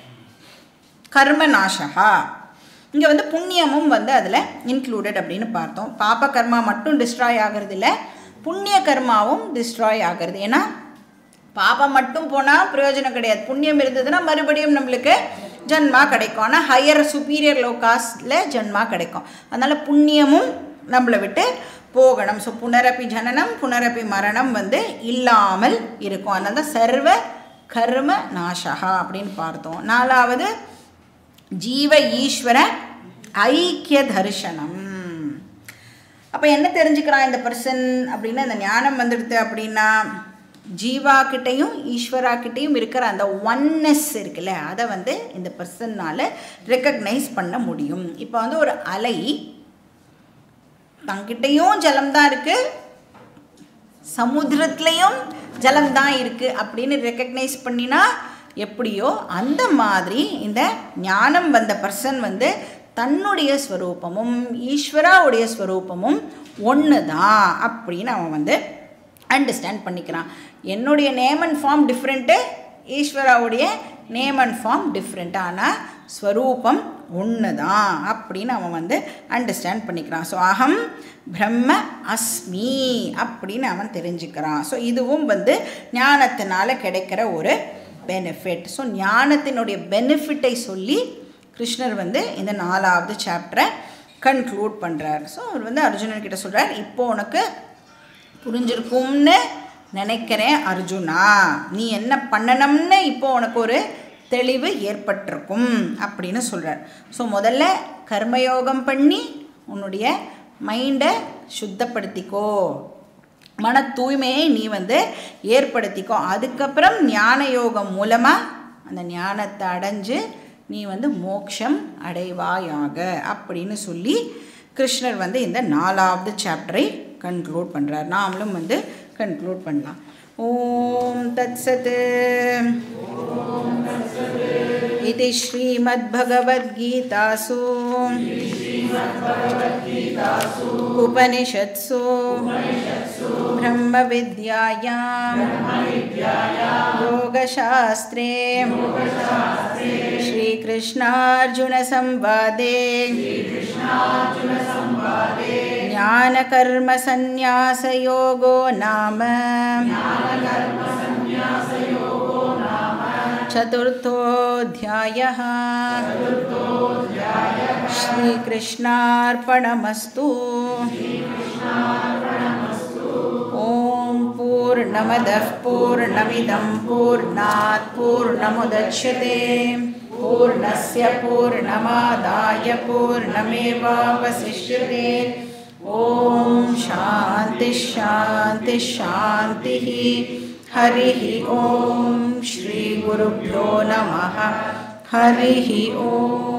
கர்ம நாசகா. இங்கே வந்து புண்ணியமும் வந்து அதில் இன்க்ளூடட் அப்படின்னு பார்த்தோம். பாப கர்மா மட்டும் டிஸ்ட்ராய் ஆகிறது இல்லை, புண்ணிய கர்மாவும் டிஸ்ட்ராய் ஆகிறது. ஏன்னா பாபம் மட்டும் போனால் பிரயோஜனம் கிடையாது. புண்ணியம் இருந்ததுன்னா மறுபடியும் நம்மளுக்கு ஜன்மா கிடைக்கும். ஆனால் ஹையர் சுப்பீரியர் லோகாஸில் ஜன்மா கிடைக்கும். அதனால் புண்ணியமும் நம்மளை விட்டு போகணும். ஸோ புனரப்பி ஜனனம் புனரப்பி மரணம் வந்து இல்லாமல் இருக்கும். அதனால தான் சர்வ கர்ம நாசகா அப்படின்னு பார்த்தோம். நாலாவது ஜீவ ஈஸ்வர ஐக்கிய தரிசனம். அப்போ என்ன தெரிஞ்சுக்கிறான் இந்த பர்சன் அப்படின்னா, இந்த ஞானம் வந்துடுது அப்படின்னா ஜீவா கிட்டையும் ஈஸ்வரா கிட்டையும் இருக்கிற அந்த ஒன்னஸ் இருக்குல்ல, அதை வந்து இந்த பர்சன்னால் ரெக்கக்னைஸ் பண்ண முடியும். இப்போ வந்து ஒரு அலை தங்கிட்டையும் ஜலம்தான் இருக்குது, சமுத்திரத்துலேயும் ஜலம்தான் இருக்குது அப்படின்னு ரெக்கக்னைஸ் பண்ணினா எப்படியோ அந்த மாதிரி இந்த ஞானம் வந்த பர்சன் வந்து தன்னுடைய ஸ்வரூபமும் ஈஸ்வராவுடைய ஸ்வரூபமும் ஒன்று தான் அப்படின்னு அவன் வந்து அண்டர்ஸ்டாண்ட் பண்ணிக்கிறான். என்னுடைய நேம் அண்ட் ஃபார்ம் டிஃப்ரெண்ட்டு, ஈஸ்வராவுடைய நேம் அண்ட் ஃபார்ம் டிஃப்ரெண்ட், ஆனால் ஸ்வரூபம் ஒன்று தான் அப்படின்னு அவன் வந்து அண்டர்ஸ்டாண்ட் பண்ணிக்கிறான். ஸோ அகம் பிரம்ம அஸ்மி அப்படின்னு அவன் தெரிஞ்சுக்கிறான். ஸோ இதுவும் வந்து ஞானத்தினால கிடைக்கிற ஒரு பெனிஃபிட். ஸோ ஞானத்தினுடைய பெனிஃபிட்டை சொல்லி கிருஷ்ணர் வந்து இந்த நாலாவது சாப்டரை கன்க்ளூட் பண்ணுறார். ஸோ அவர் வந்து அர்ஜுனன்கிட்ட சொல்கிறார், இப்போ உனக்கு புரிஞ்சிருக்கும்னு நினைக்கிறேன் அர்ஜுனா, நீ என்ன பண்ணணும்னு இப்போ உனக்கு ஒரு தெளிவு ஏற்பட்டிருக்கும் அப்படின்னு சொல்கிறார். ஸோ முதல்ல கர்மயோகம் பண்ணி உன்னுடைய மைண்டை சுத்தப்படுத்திக்கோ, மன தூய்மையை நீ வந்து ஏற்படுத்திக்கோ. அதுக்கப்புறம் ஞான யோகம் மூலமாக அந்த ஞானத்தை அடைஞ்சு நீ வந்து மோட்சம் அடைவாயாக அப்படின்னு சொல்லி கிருஷ்ணர் வந்து இந்த நாலாவது சாப்டரை கன்க்ளூட் பண்ணுறார். நாமளும் வந்து கன்க்ளூட் பண்ணலாம். ஓம் தத்சத். இது ஸ்ரீமத்பகவத்கீதாசு உபனிஷத்சு ब्रह्मविद्यायां योगशास्त्रे श्रीकृष्णार्जुनसंवादे ज्ञानकर्मसन्न्यासयोगो नाम चतुर्थोऽध्यायः। श्रीकृष्णार्पणमस्तु। ॐ पूर्णमदः पूर्णमिदं पूर्णात् पूर्णमुदच्यते पूर्णस्य पूर्णमादाय पूर्णमेवावशिष्यते। ॐ शान्तिः शान्तिः शान्तिः। हरिः ॐ श्रीगुरुभ्यो नमः। हरिः ॐ।